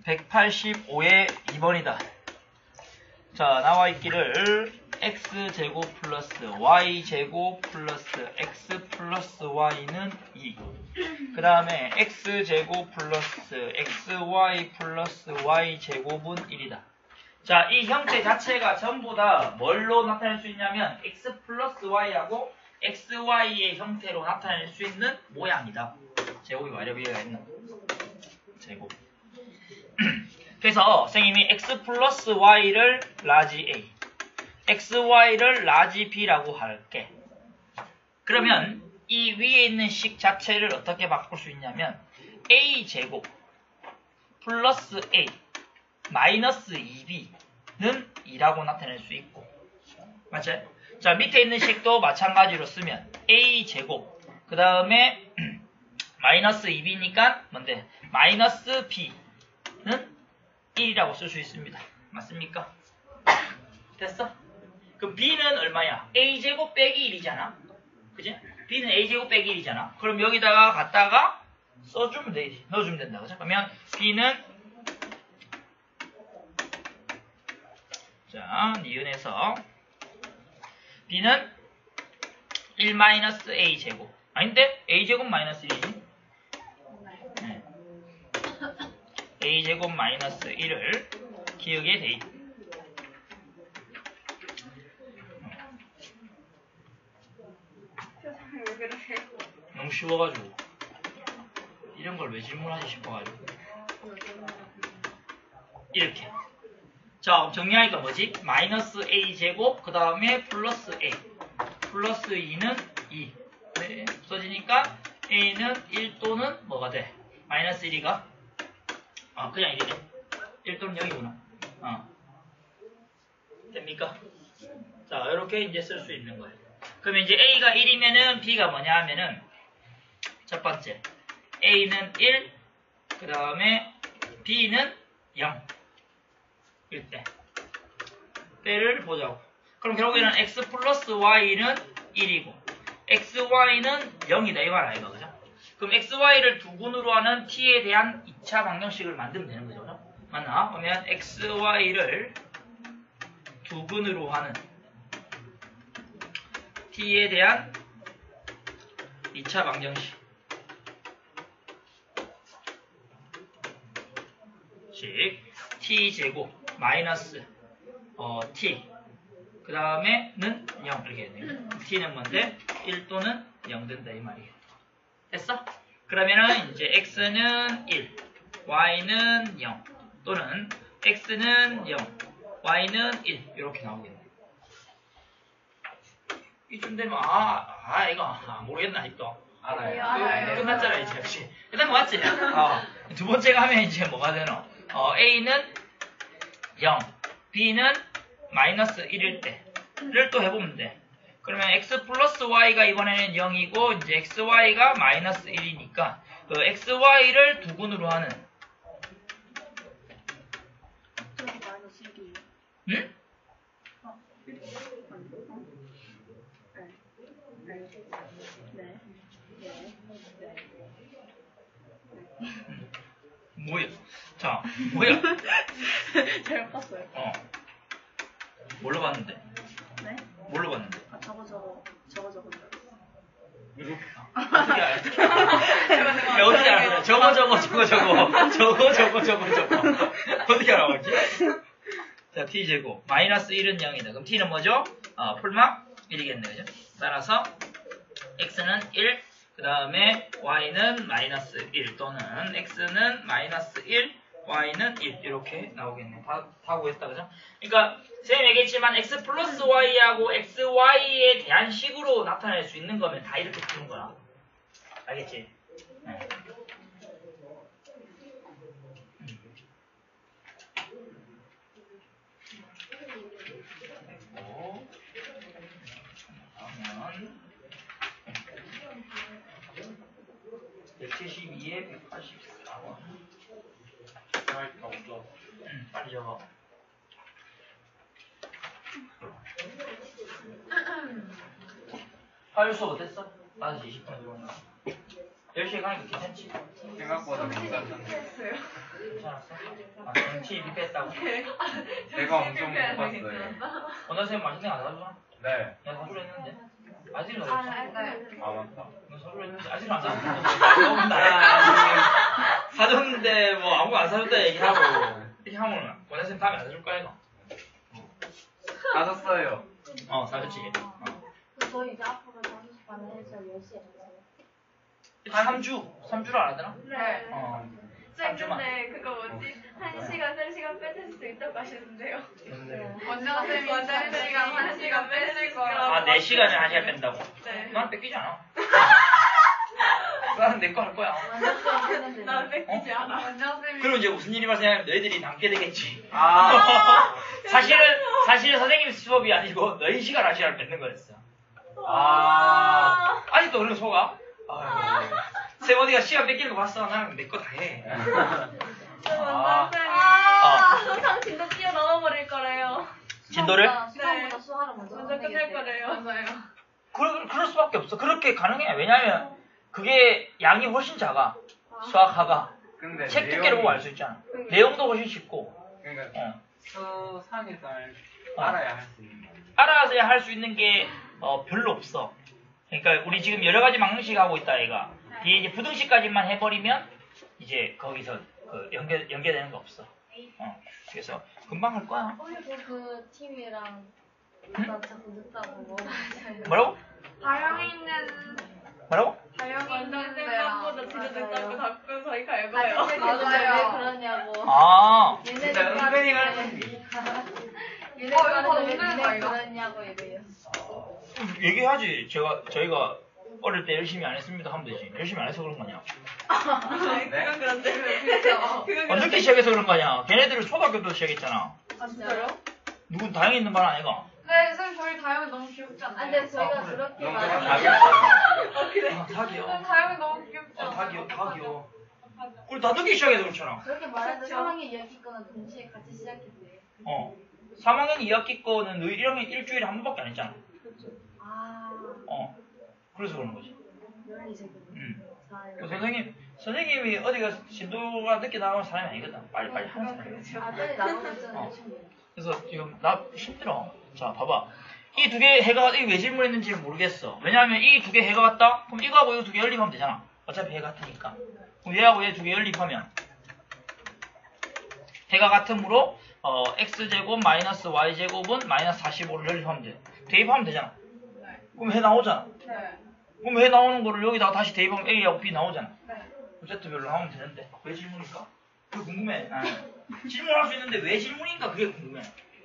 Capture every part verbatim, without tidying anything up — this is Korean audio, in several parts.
백팔십오의 이 번이다. 자, 나와있기를 x제곱 플러스 y제곱 플러스 x 플러스 y는 이. 그 다음에 x제곱 플러스 xy 플러스 y제곱은 일이다. 자, 이 형태 자체가 전부 다 뭘로 나타낼 수 있냐면 x 플러스 y하고 xy의 형태로 나타낼 수 있는 모양이다. 제곱이 와려 위에가 있나? 제곱. 그래서 선생님이 x 플러스 y를 라지 a, xy를 라지 b라고 할게. 그러면 이 위에 있는 식 자체를 어떻게 바꿀 수 있냐면 a제곱 플러스 a 마이너스 이 비는 이라고 나타낼 수 있고, 맞죠? 자, 밑에 있는 식도 마찬가지로 쓰면 a제곱 그 다음에 마이너스 이 비니까 뭔데? 마이너스 b는 일이라고 쓸 수 있습니다. 맞습니까? 됐어? 그럼 b는 얼마야? a제곱 빼기 일이잖아. 그지? b는 a제곱 빼기 일이잖아. 그럼 여기다가 갖다가 써주면 되지. 넣어주면 된다. 그죠? 그러면 b는 자, 니은에서 b는 일 마이너스 a제곱. 아닌데? a제곱 마이너스 일이지. 네. a제곱 마이너스 일을 기억에 돼 있다. 너무 쉬워가지고 이런 걸 왜 질문하지 싶어가지고 이렇게. 자, 정리하니까 뭐지? 마이너스 a제곱 그 다음에 플러스 a 플러스 이는 이. 네, 써지니까 a는 일 또는 뭐가 돼? 마이너스 일이가 아, 그냥 일이네. 일 또는 영이구나. 어. 됩니까? 자, 이렇게 이제 쓸 수 있는 거예요. 그러면 이제 a가 일이면은 b가 뭐냐 하면은 첫 번째 a는 일, 그 다음에 b는 영. 이때 때를 보자고. 그럼 결국에는 x 플러스 y는 일이고 xy는 영이다 이 말 아이가, 그죠? 그럼 xy를 두근으로 하는 t에 대한 이 차 방정식을 만들면 되는 거죠, 그죠? 맞나? 그러면 xy를 두근으로 하는 t에 대한 이 차 방정식 t제곱 마이너스 어, t 그 다음에는 영 이렇게 되네요. t는 뭔데? 일 또는 영 된다 이 말이에요. 됐어? 그러면은 이제 x는 일, y는 영 또는 x는 영, y는 일 이렇게 나오겠네. 이쯤 되면 아, 아 이거 아, 모르겠나 아직도. 알아요. 알아요. 끝났잖아 이제 역시. 일단 뭐 맞지? 어, 두 번째가 하면 이제 뭐가 되노? 어, a는 영, b는 마이너스 일일 때를 또 해보면 돼. 그러면 x 플러스 y가 이번에는 영이고 이제 xy가 마이너스 일이니까 그 xy를 두근으로 하는 마이너스 일이에요. 응? 어. 네. 네. 네. 네. 뭐야? 자, 뭐야? 잘못 봤어요. 어. 뭘로 봤는데? 네? 뭘로 봤는데? 아, 저거 저거 저거 저거. 이거 아, 어떻게 알았지? 야, 어떻게 알았어? 저거 저거 저거 저거 저거 저거 저거 저거 어떻게 알아봤지? 자, t제곱 마이너스 일은 영이다. 그럼 t는 뭐죠? 어, 풀막 일이겠네, 그죠? 따라서 x는 일, 그 다음에 y는 마이너스 일 또는 x는 마이너스 일, y는 일 이렇게 나오겠네. 다, 다 구했다, 그죠? 그러니까 선생님 얘기했지만 x 플러스 y하고 xy에 대한 식으로 나타낼 수 있는 거면 다 이렇게 푸는 거야. 알겠지? 네. 됐고, 그러면 백칠십이에 백팔십사 번. 응, 빨리 적어. 화요일 수업 어땠어? 다섯 시 이십 분에 들어오니까. 열 시에 가니까 괜찮지? 생각보다 괜찮던데. 괜찮았어? 정치 리패했다고? 제가 엄청 못 봤어요. 원장 쌤 맛있는 거 안 사주나? 네. 내가 사주려 했는데 아직은 안 아, 사줬어. 네. 아 맞다. 너 사주려 했는데 아직은 안 사줬어. 나야 사줬는데 뭐 아무거 안 사줬다 얘기하고 이렇게 하면 원장 쌤 다음에 안 사줄 거야 이거. 가졌어요. 어 사줬지. 어. 저희 이제 앞으로 다섯 시 반에 해서 열 시에 가요. 삼 주 삼 주를 안 하더라? 네. 어. 쌤 근데 그거 뭐지? 한 시간, 세 시간 빼줄 수 있다고 하시는데요. 원장 쌤이 원장 한 시간 한 시간 뺏을 거라. 아 네 시간에 한 시간 뺀다고? 네. 난 뺏기지 않아. 나는 내 거 할 거야. 완전 난 뺏기지 않아. 원장 쌤이 그럼 이제 무슨 일이 발생하면 너희들이 남게 되겠지. 아. 사실은 사실 선생님 수업이 아니고 너희 시간 한 시간 뺏는 거였어. 아. 아직도 그런 거 속아? 아이고. 쌤 어디가 시간 뺏기는 거 봤어? 나는 내 거 다 해. 원장 쌤이 아. 항상 진도 뛰어넘어버릴 거래요. 진도를? 시간보다 수화를 먼저 먼저 끝낼 거래요. 맞아요. 그럴, 그럴 수밖에 없어. 그렇게 가능해. 왜냐면 그게 양이 훨씬 작아. 수학화가. 근데 책 내용이- 두께를 보고 알 수 있잖아. 내용도 훨씬 쉽고. 그러니까 어. 서상에서 알- 어. 알아야 할 수 있는 거. 알아서야 할 수 있는 게 어, 별로 없어. 그러니까 우리 지금 여러 가지 방정식 하고 있다 얘가. 뒤에 이제 부등식까지만 해버리면 이제 거기서 그 연계 연계되는 거 없어. 어. 그래서 금방 할 거야. 오늘도 그 팀이랑 나 자꾸 늦다고 뭐 맞아요. 뭐라고? 다영이 있는 뭐라고? 다영이 원장 있는 쌤보다 진도 늦다고 자꾸 저희 갈거예요. 왜 맞아요. 그러냐고. 아. 얘네들 진짜 은근히 빠르게. 갈문디. 얘네들 어, 이거 바로 빠르게 왜 오늘 니네 거예요? 그러냐고 이래요. 얘기하지. 제가 저희가 어릴 때 열심히 안 했습니다 하면 되지. 열심히 안 해서 그런 거냐? 그건 그런데. 그렇죠. 그건 어, 그런데. 늦게 시작해서 그런 거냐? 걔네들은 초등학교 때 시작했잖아. 아 진짜요? 누군 다행히 있는 반 아니가? 네, 쌤 저희 다영이 너무 귀엽지 아 않나요? 근데 저희가 아, 그래. 그렇게 너무 많이 가볍다. 어, 그래. 아, 다 귀여워. 쌤 다영이 너무 귀엽지 아, 않나요? 다 귀여워, 다 귀여워. 우리 다 늦게 시작해서 그렇잖아. 그렇게 말해도 그렇죠. 삼 학년 이 학기 거는 동시에 같이 시작했대요. 어. 삼 학년 이 학기 거는 너희 일 학년 일주일에 한 번밖에 안 했잖아. 아 어. 그래서 그런 거지. 논리 제공. 음. 잘. 그 선생님, 선생님이 어디 가서 진도가 늦게 나가는 사람이 아니거든. 빨리 빨리 하는 사람이야. 아 빨리 나가면 좀 어. 열심히. 해요. 그래서 지금 나 힘들어. 자, 봐봐. 이 두 개 해가 이게 왜 질문했는지 모르겠어. 왜냐하면 이 두 개 해가 같다? 그럼 이거하고 이거 두 개 연립하면 되잖아. 어차피 해 같으니까. 그럼 얘하고 얘 두 개 연립하면 해가 같으므로 어, x제곱 마이너스 y제곱은 마이너스 사십오를 연립하면 돼. 대입하면 되잖아. 그럼 해 나오잖아. 네. 그럼 해 나오는 거를 여기다가 다시 대입하면 a하고 b 나오잖아. 네. Z별로 하면 되는데 왜 질문일까? 그게 궁금해. 나는. 질문할 수 있는데 왜 질문인가 그게 궁금해.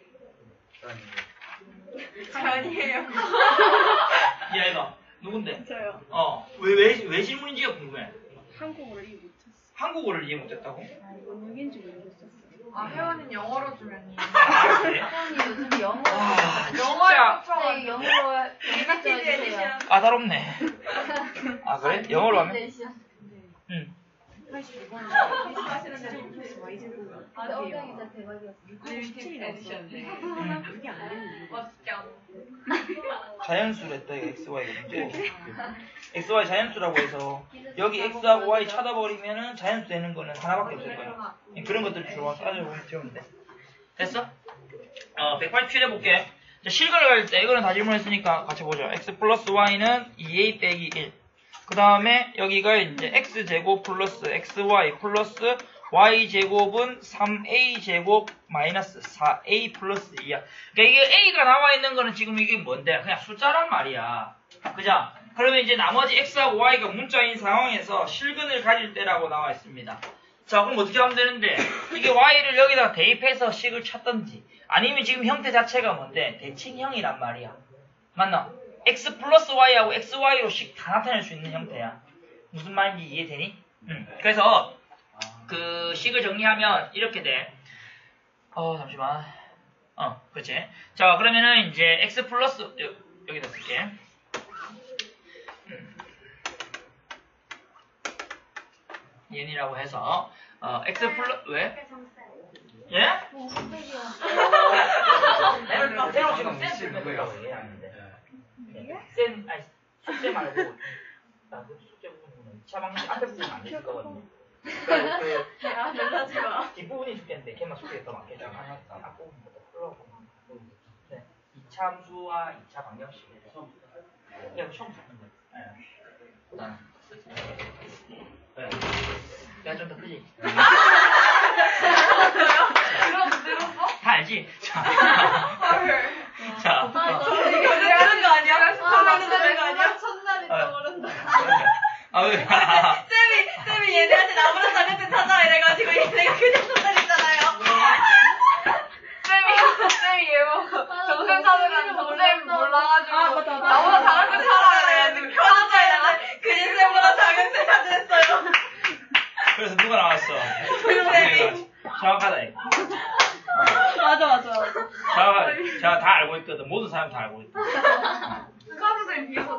아니에요. 이 아이가 누군데? 저요. 어, 왜, 왜, 왜 질문인지가 궁금해. 한국어를 이해 못했어. 한국어를 이해 못했다고? 아, 뭔 얘기인지 모르겠었어. 아, 혜원이는 영어로 주면 아, 그래? 혜원이 요즘 영어. 아, 영어에 진짜 네, 영어로 에비티드 해주세요. 에디션. 까다롭네. 아, 그래? 영어로 하면? 응. 하시는데 아, 어경이 진짜 대박이었어. 리미티드 에디션. 응. 이게 안 되는 어떻게 안 자연수를 했다, 이거 엑스, 와이가 문제. 엑스, 와이 자연수라고 해서 여기 x하고 y 찾아버리면은 자연수 되는 거는 하나밖에 없을 거야. 그런 것들 주로 따져보면 되면 돼. 됐어? 어, 백팔십칠 해볼게. 자, 실근을 가질 때, 이거는 다 질문했으니까 같이 보죠. x 플러스 y는 이 에이 빼기 일. 그 다음에 여기가 이제 x제곱 플러스 xy 플러스 y제곱은 삼 에이 제곱 마이너스 사 에이 플러스 이야. 그러니까 이게 a가 나와 있는 거는 지금 이게 뭔데? 그냥 숫자란 말이야. 그죠? 그러면 이제 나머지 x하고 y가 문자인 상황에서 실근을 가질 때라고 나와 있습니다. 자, 그럼 어떻게 하면 되는데? 이게 y를 여기다가 대입해서 식을 찾던지, 아니면 지금 형태 자체가 뭔데? 대칭형이란 말이야. 맞나? x 플러스 y하고 xy로 식 다 나타낼 수 있는 형태야. 무슨 말인지 이해되니? 응. 그래서 그 식을 정리하면 이렇게 돼. 어, 잠시만. 어, 그렇지. 자, 그러면은 이제 x 플러스 여, 여기다 쓸게. 음. 얘니라고 해서 어, x 플러스 왜? 예? 어, 흑백이야. 내가 새로 지금 미친 센 누구예요? 센, 아니, 숙제 말고, 나 그 숙제 부분은 차방식 앞에 부분은 안 됐을 거거든요. 그, 그 야, 놀라지 마. 뒷부분이 죽겠는데 걔만 죽게 더 많겠잖아. 앞부분부터 풀어보고. 네. 이 차 함수와 이 차 방정식에 대해서 그냥 처음 듣는 거예요. 네. 그다음. 네. 내가 좀 더 크지? 들었어, 들었어? 다 알지? 자. 헐. 자. 아, 어. 너무 이거 들은 거 아니야? 아, 들은 거 아니야? 나 첫날이 떠오른다. 아, 왜? 쌤이, 쌤이 얘네한테 나보다 작은 쌤 찾아 이래가지고 얘네가 그냥 손다녔잖아요. 쌤이, 쌤이 얘뭐 정쌤 찾으면 정쌤 몰라가지고 아, 맞다, 맞다. 나보다 작은 쌤 찾아야 그래가지고 돼. 편집자에다가 그린 쌤보다 작은 쌤 찾았어요. 그래서 누가 나왔어? 쌤이. 정확하다, 이거. 맞아, 맞아, 맞아. 제가, 제가 다 알고 있거든. 모든 사람 다 알고 있거든. 스카드 쌤 비교.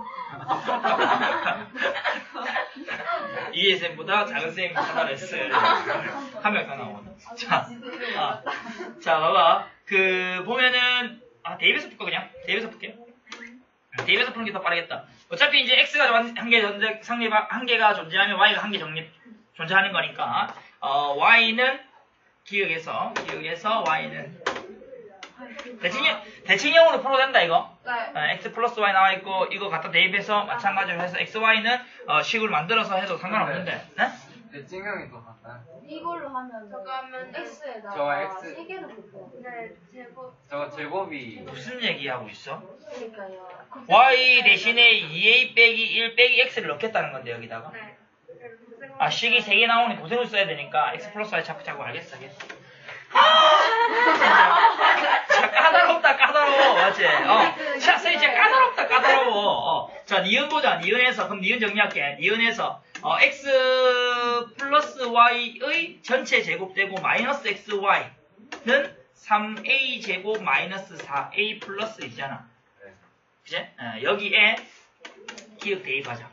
이해 쌤보다 작은 쌤이 찾아냈어요. 한 명 더 나오거든. 자, 아, 자, 봐봐. 그, 보면은, 아, 대입에서 풀까, 그냥? 대입에서 풀게요. 대입에서 푸는 게 더 빠르겠다. 어차피 이제 x가 한 개 존재, 상립, 한 개가 존재하면 y가 한 개 정립, 존재하는 거니까, 어, y는 기억에서, 기억에서 y는 대칭형, 대칭형으로 풀어도 된다, 이거. 네. 어, x 플러스 y 나와 있고, 이거 갖다 대입해서 마찬가지로 해서 x, y는 어, 식을 만들어서 해도 상관없는데, 네? 대칭형이 더 같아요. 이걸로 하면 잠깐만요. 저 X에다가 X. 세 개를 붙여요. 네, 제곱. 저거 제곱이 무슨 얘기하고 있어? 그러니까요. y 대신에 이 에이 빼기 일 빼기 x를 넣겠다는 건데, 여기다가. 네. 아, 식이 세 개 나오니 고생을 써야 되니까 x 플러스 y 자꾸 자꾸 알겠어, 알겠어. 자, 까다롭다, 까다로워, 맞지? 어. 자, 선생님, 진짜 까다롭다, 까다로워. 어. 자, 니은 보자, 니은에서. 그럼 니은 정리할게. 니은에서, 어, x 플러스 y의 전체 제곱되고 마이너스 xy는 삼 에이 제곱 마이너스 사 에이 플러스 이잖아. 네. 그치? 어, 여기에 기억 대입하자.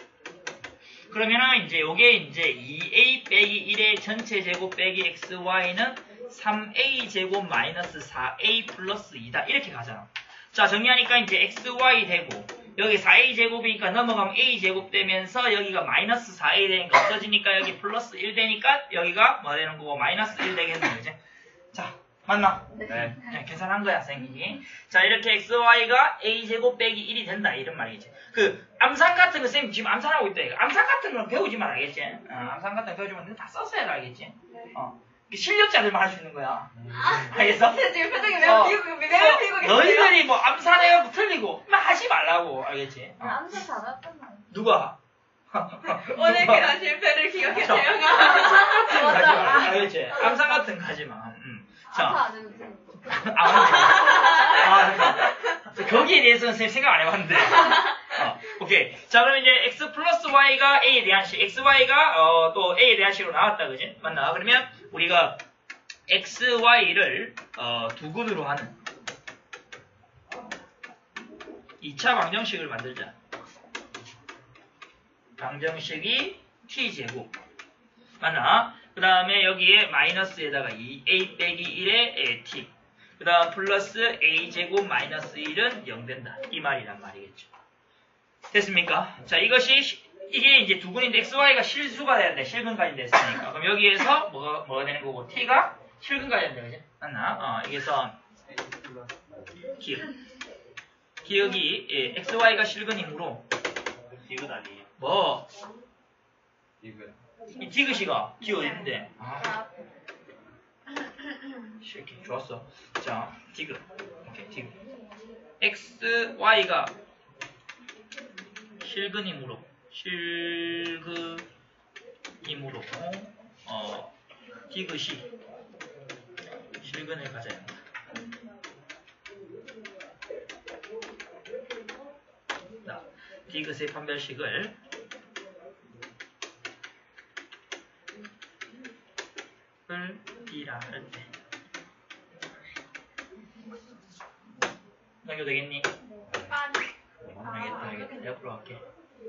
그러면은 이제 요게 이제 이 에이 빼기 일의 전체 제곱 빼기 xy는 삼 에이 제곱 마이너스 사 에이 플러스 이다. 이렇게 가잖아. 자, 정리하니까 이제 xy 되고 여기 사 에이 제곱이니까 넘어가면 a 제곱 되면서 여기가 마이너스 사 에이 되니까 없어지니까 여기 플러스 일 되니까 여기가 뭐 되는 거고 마이너스 일 되겠네. 그지? 자, 맞나? 네. 네, 계산한 거야, 선생님이. 자, 이렇게 xy가 a 제곱 빼기 일이 된다. 이런 말이지. 그 암산 같은 거 선생님 지금 암산하고 있다. 이거. 암산 같은 건 배우지만 알겠지? 어, 암산 같은 거 배우지만 다 써서야 알겠지? 어. 실력자들만 할 수 있는 거야. 알겠어? 지금 표정이 어. 매우 비우고, 매우 비우고 계세요. 너희들이 뭐 암산해갖고 틀리고 막 하지 말라고. 알겠지? 어. 암사 잘했잖아요. 누가? 오늘 그런 실패를 기억해 저. 재영아. 하지 마. 알겠지? 암산 같은 거 하지 마. 음. 암사 자, 안 해도 돼. 아, 맞네. 아, 거기에 대해서는 선생님 생각 안 해봤는데. 어, 오케이. 자, 그럼 이제 x 플러스 y가 a에 대한 식, xy가 어, 또 a에 대한 식으로 나왔다, 그지? 맞나? 그러면 우리가 xy를 어, 두 근으로 하는 이 차 방정식을 만들자. 방정식이 t제곱. 맞나? 그 다음에 여기에 마이너스에다가 이 에이 빼기 일의 t. 그 다음 플러스 a제곱 마이너스 일은 영 된다. 이 말이란 말이겠죠. 됐습니까? 자, 이것이, 시- 이게 이제 두 근인데 xy가 실수가 돼야 돼. 실근까지 됐으니까. 그럼 여기에서 뭐가, 뭐가 되는 거고, t가 실근까지 된다. 그지? 맞나? 어, 여기서 기억. 기억이, 예, xy가 실근이므로, 디귿 아니에요? 뭐, 디귿. 이 디귿이가 기억 어딘데? 아, 이렇게 좋았어. 자, 디귿. 오케이, 디귿. xy가 실근이므로, 실근이므로, 어, 디귿이 실근을 가져야 한다. 자, 디귿의 판별식을 을 D라 할 때. 넘겨 되겠니? 알겠다, 알겠다. 옆으로 갈게.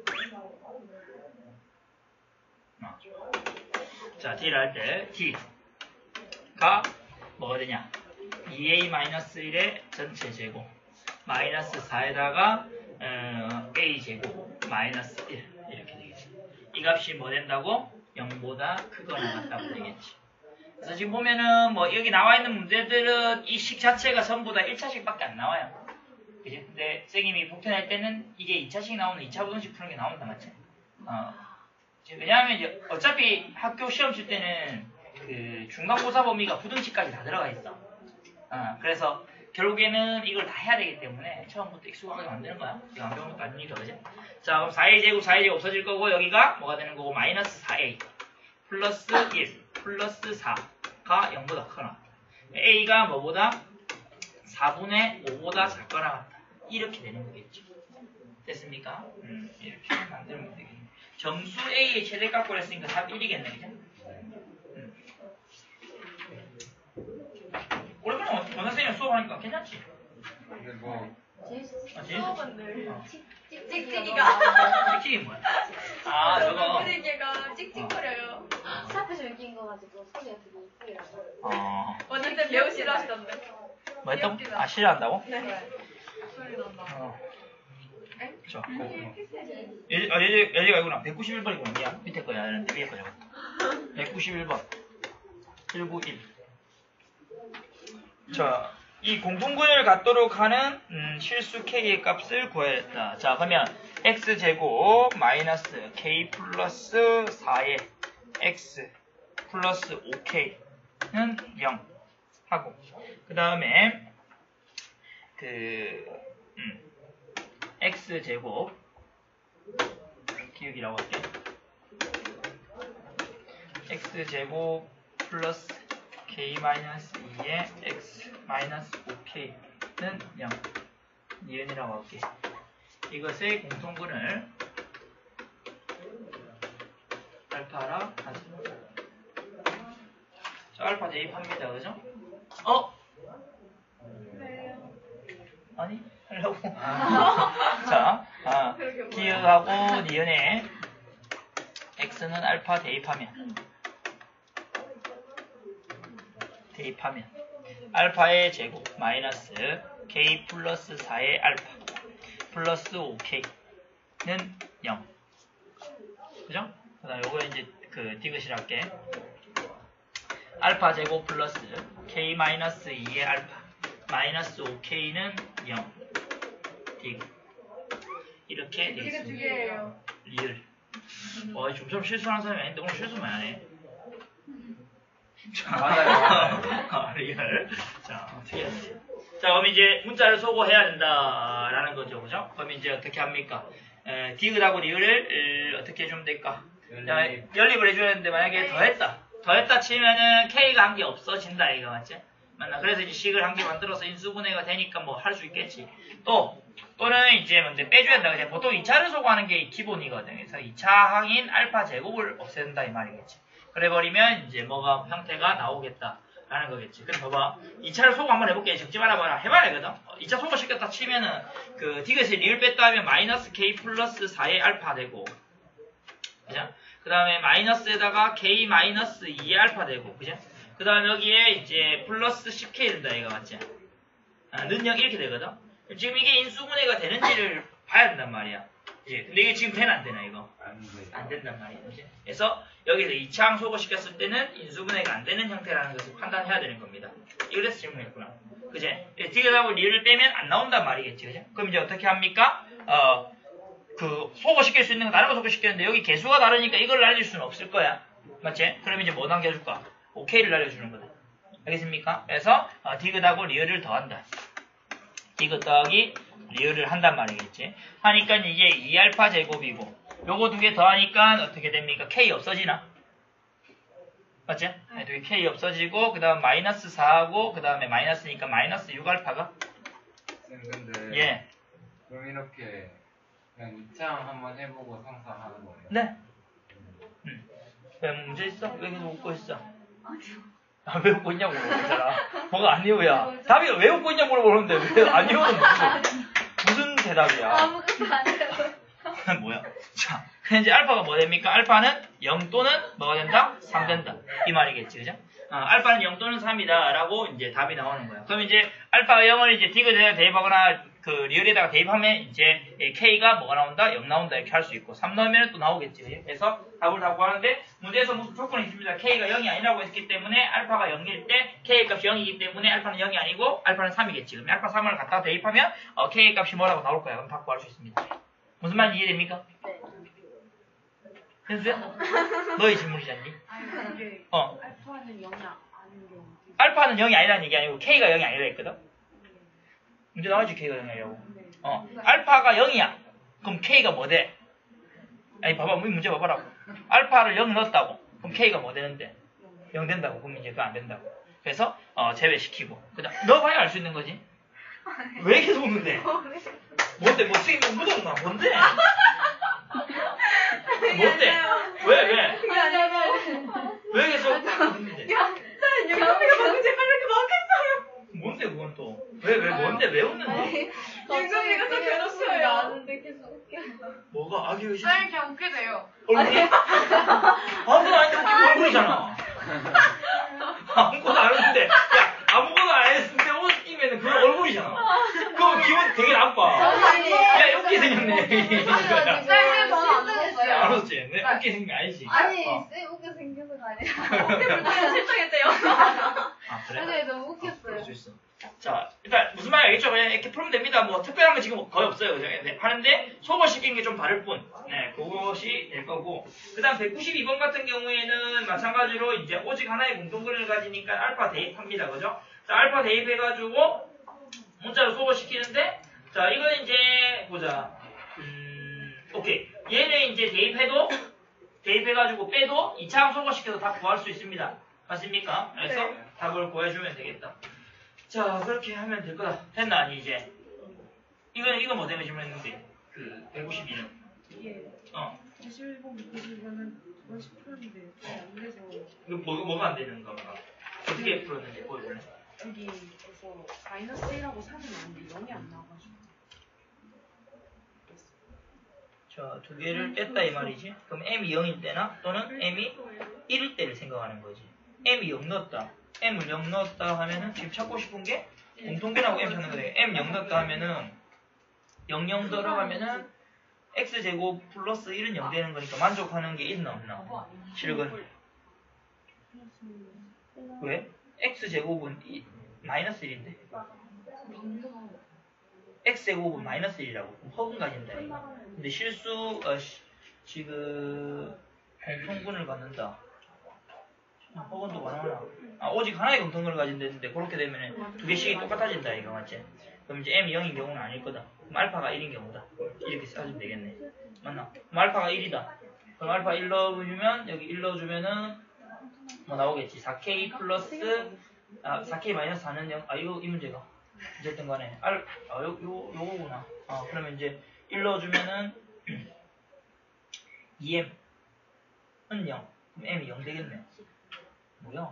어. 자, D를 할 때, D가 뭐가 되냐? 이 에이 마이너스 일의 전체 제곱, 마이너스 사에다가 어, A 제곱, 마이너스 일. 이렇게 되겠지. 이 값이 뭐 된다고? 영보다 크거나 같다고 되겠지. 그래서 지금 보면은 뭐 여기 나와 있는 문제들은 이 식 자체가 전부 다 일 차식밖에 안 나와요. 그지? 근데 선생님이 복귀할 때는 이게 이 차식 나오는 이 차 부등식 푸는 게 나온다, 맞지? 어. 왜냐하면 이제 어차피 학교 시험 칠 때는 그 중간고사 범위가 부등식까지 다 들어가 있어. 어. 그래서 결국에는 이걸 다 해야 되기 때문에 처음부터 익숙하게 만드는 거야. 이거 안 배운 것도 아니니까, 그지? 자, 그럼 사 에이 제곱, 사 에이 제곱 없어질 거고, 여기가 뭐가 되는 거고, 마이너스 사 에이 플러스 일 플러스 사가 영보다 크거나 같다. a가 뭐보다 사분의 오보다 작거나 같다. 이렇게 되는 거겠죠. 됐습니까? 음, 이렇게 만들면 되겠네. 점수 a의 최대값을 했으니까 답 일이겠네, 그죠? 음. 오랜만에 원장 선생님 수업하니까 괜찮지? 근데 뭐 아, 제일 수업은 늘 어. 찍찍이가 찍찍이 뭐야? 아, 저거. 찍찍이가 찍찍거려요. 샤프 열긴 거 가지고 소리가 되게 이쁘더라고요. 어. 원장님 매우 싫어하시던데. 뭐 했다고? 아, 싫어한다고? 네. 소리 난다. 어. 자, 고. 예지, 아, 예지, 예지가 이구나. 백구십일 번이구나. 미안. 밑에 거야. 이런데 위에 거 적었다. 백구십일 번. 일구일. 자, 이 공통근을 갖도록 하는 음, 실수 k의 값을 구해야겠다. 자, 그러면 x제곱 마이너스 k 플러스 사의 x 플러스 오 케이는 영 하고, 그 다음에 그 음, x제곱 기억이라고 할게요. x제곱 플러스 k 마이너스 이의 x 마이너스 오 케이는 영 니은이라고 할게. 이것의 공통근을 알파라 하시면 자, 알파 대입합니다. 그죠? 어? 아니? 하려고. 자, 아, 기억하고 니은에 x는 알파 대입하면 대입하면 알파의 제곱 마이너스 k 플러스 사의 알파 플러스 오 케이는 영. 그죠? 그 다음에 요거 이제 그 디귿이라 할게. 알파 제곱 플러스 k 마이너스 이의 알파 마이너스 오 케이는 영. 디귿. 이렇게 되겠습니다. 두 개예요. 리을. 와, 좀처럼 실수하는 사람이 아닌데 오늘 실수만 안 해. 자, 맞아요. 아, 리얼. 자, 어떻게 해야 되지? 자, 그럼 이제 문자를 소거해야 된다라는 거죠, 그죠? 그럼 이제 어떻게 합니까? 에, 디귿하고 리을을 에, 어떻게 해주면 될까? 자, 연립. 연립을 해줘야 되는데 만약에 더했다. 더했다 치면은 k가 한 개 없어진다, 이거 맞지? 맞나? 그래서 이제 식을 한 개 만들어서 인수분해가 되니까 뭐 할 수 있겠지. 또, 또는 이제 뭔데 빼줘야 된다. 그냥 보통 이 차를 소거하는 게 기본이거든. 그래서 이 차 항인 알파 제곱을 없앤다, 이 말이겠지. 그래버리면 이제 뭐가 형태가 나오겠다라는 거겠지. 그럼 봐봐. 이 차를 소거 한번 해볼게. 적지 말아봐라. 해봐야 되거든. 이 차 소거 시켰다 치면은 그 디귿에 리을 뺐다 하면 마이너스 k 플러스 사의 알파 되고, 그죠? 그 다음에 마이너스에다가 k 마이너스 이의 알파 되고, 그죠? 그 다음에 여기에 이제 플러스 십 케이 된다, 이거 맞지? 아, 는영 이렇게 되거든. 지금 이게 인수분해가 되는지를 봐야 된단 말이야. 그치? 근데 이게 지금 되나 안 되나, 이거? 안 돼. 안 된단 말이야. 그치? 그래서 여기서 이 차 소거시켰을 때는 인수분해가 안 되는 형태라는 것을 판단해야 되는 겁니다. 이래서 질문했구나. 그치? 디귿하고 리을을 빼면 안 나온단 말이겠지. 그치? 그럼 이제 어떻게 합니까? 어, 그, 소거시킬 수 있는 거 다른 거 소거시켰는데 여기 개수가 다르니까 이걸 날릴 수는 없을 거야. 맞지? 그럼 이제 뭐 남겨줄까? 오케이를 날려주는 거다. 알겠습니까? 그래서 어, 디귿하고 리을을 더한다. 디귿 더하기 리을을 한단 말이겠지. 하니까 이게 이 알파 제곱이고 요거 두 개 더하니까 어떻게 됩니까? K 없어지나? 맞지? 네, 두 개 K 없어지고 그 다음 마이너스 사하고 그 다음에 마이너스니까 마이너스 육 알파가 쌤, 근데 예. 그럼 이렇게 그냥 이창 한번 해보고 상상하는 거예요. 네. 음. 왜 문제 있어? 왜 계속 웃고 있어? 아, 왜 웃고 있냐고 물어보잖아. 뭐가 아니오야. 답이 왜 웃고 있냐고 물어보는데 왜 아니오는 무슨, 무슨 대답이야. 아무것도 안 해요. 뭐야? 자, 그럼 이제 알파가 뭐 됩니까? 알파는 영 또는 뭐가 된다? 삼 된다. 이 말이겠지, 그죠? 어, 알파는 영 또는 삼이다. 라고 이제 답이 나오는 거야. 그럼 이제 알파가 영을 이제 디귿에 대입하거나 그 리얼에다가 대입하면 이제 K가 뭐가 나온다? 영 나온다 이렇게 할 수 있고 삼 넣으면 또 나오겠지. 그래서 답을 다 구하는데 문제에서 무슨 조건이 있습니다. K가 영이 아니라고 했기 때문에 알파가 영일 때 K 값이 영이기 때문에 알파는 영이 아니고 알파는 삼이겠지. 그럼 알파 삼을 갖다가 대입하면 어, K 값이 뭐라고 나올 거야. 그럼 다 구할 수 있습니다. 무슨 말인지 이해됩니까? 네. 현수야? 너의 질문이잖니? 아니 이게 어. 알파는 영이 아닌데. 알파는 영이 아니라는 얘기 아니고 K가 영이 아니라 했거든? 문제 나오지 K가 영이 아니라고. 어. 알파가 영이야. 그럼 K가 뭐 돼? 아니 봐봐 우리 문제 봐봐라고. 알파를 영 넣었다고. 그럼 K가 뭐 되는데? 영 된다고. 그럼 이제 그거 안 된다고. 그래서 어, 제외시키고. 그다음 넣어봐야 알 수 있는 거지. 왜 계속 웃는데? 뭔데? 뭐 쓰기 뭐 묻었나? 뭔데? 뭔데? 왜 왜? 그게 아니라 왜 계속 웃는데? 여기 선배가 방금 제 빨리 막했어요. 뭔데 그건 또? 왜 왜 뭔데 왜 웃는데? 윤정이가 좀 괴롭혀요. 나는데 계속 웃겨. 뭐가 아기 의심? 아니 그냥 웃게 돼요. 얼굴이? 아무것도 아닌데 웃긴 얼굴이잖아. 아무것도 안 했는데 야 아무것도 안 했는데 웃기면은 그건 얼굴이잖아. 그럼 기분 되게 나빠. 아니. 야 웃기 생겼네. 쌤이 저는 안 웃었어요. 안 웃지? 내 웃기 생긴 게 아니지. 아니, 어. 쌤 웃겨 생겨서가 아니라. 그냥 실종했대요. 아 그래? 근데 너무 그럴 웃겼어요. 수 있어. 자, 일단 무슨 말인지 알겠죠? 그냥 이렇게 풀면 됩니다. 뭐 특별한 건 지금 거의 없어요. 그죠? 네, 하는데 소거시킨 게 좀 다를 뿐. 네, 그것이 될 거고. 그다음 백구십이 번 같은 경우에는 마찬가지로 이제 오직 하나의 공통근을 가지니까 알파 대입합니다. 그죠? 자, 알파 대입해가지고 문자로 소거시키는데, 자, 이건 이제 보자. 음, 오케이. 얘는 이제 대입해도 대입해가지고 빼도 이 차 소거시켜서 다 구할 수 있습니다. 맞습니까? 그래서 네. 답을 구해주면 되겠다. 자, 그렇게 하면 될 거다. 됐나, 아니, 이제? 이거는, 이거 뭐 때문에 질문했는데? 그, 백오십이는. 이게 어. 구십일 번, 구십일번은 두 번씩 풀었는데 안 돼서 이거 뭐, 뭐가 안 되는 건가? 어떻게 풀었는지 보여줄래? 여기에서 마이너스 일하고 삼이 나왔는데 영이 안 나와가지고. 자, 두 개를 뺐다, 이 말이지. 그럼 m이 영일 때나, 또는 m이 일일 때를 생각하는 거지. m이 영 넣었다. m을 영 넣었다 하면은, 지금 찾고 싶은 게, 공통변하고 m 찾는 거예요. m 영 넣었다 하면은, 영, 영 들어가면은, x제곱 플러스 일은 영 되는 거니까 만족하는 게 있나 없나? 실근. 왜? x제곱은 이, 마이너스 일인데? x제곱은 마이너스 일이라고. 허근 가진다. 이거. 근데 실수, 어, 시, 지금, 공통근을 갖는다. 허근도 가능하나? 아, 오직 하나의 공통근을 가진다는데, 그렇게 되면 두 개씩이 똑같아진다, 이거 맞지? 그럼 이제 m이 영인 경우는 아닐 거다. 그럼 알파가 일인 경우다. 이렇게 써주면 되겠네. 맞나? 그럼 알파가 일이다. 그럼 알파 일 넣어주면, 여기 일 넣어주면은, 뭐 나오겠지. 사 케이 플러스, 아, 사 케이 마이너스 사는 영, 아, 이거, 이 문제가. 어쨌든 간에, 알, 아, 요, 요, 요거구나. 아, 그러면 이제, 일 넣어주면은, 이 엠은 영. 그럼 m이 영 되겠네. 뭐야?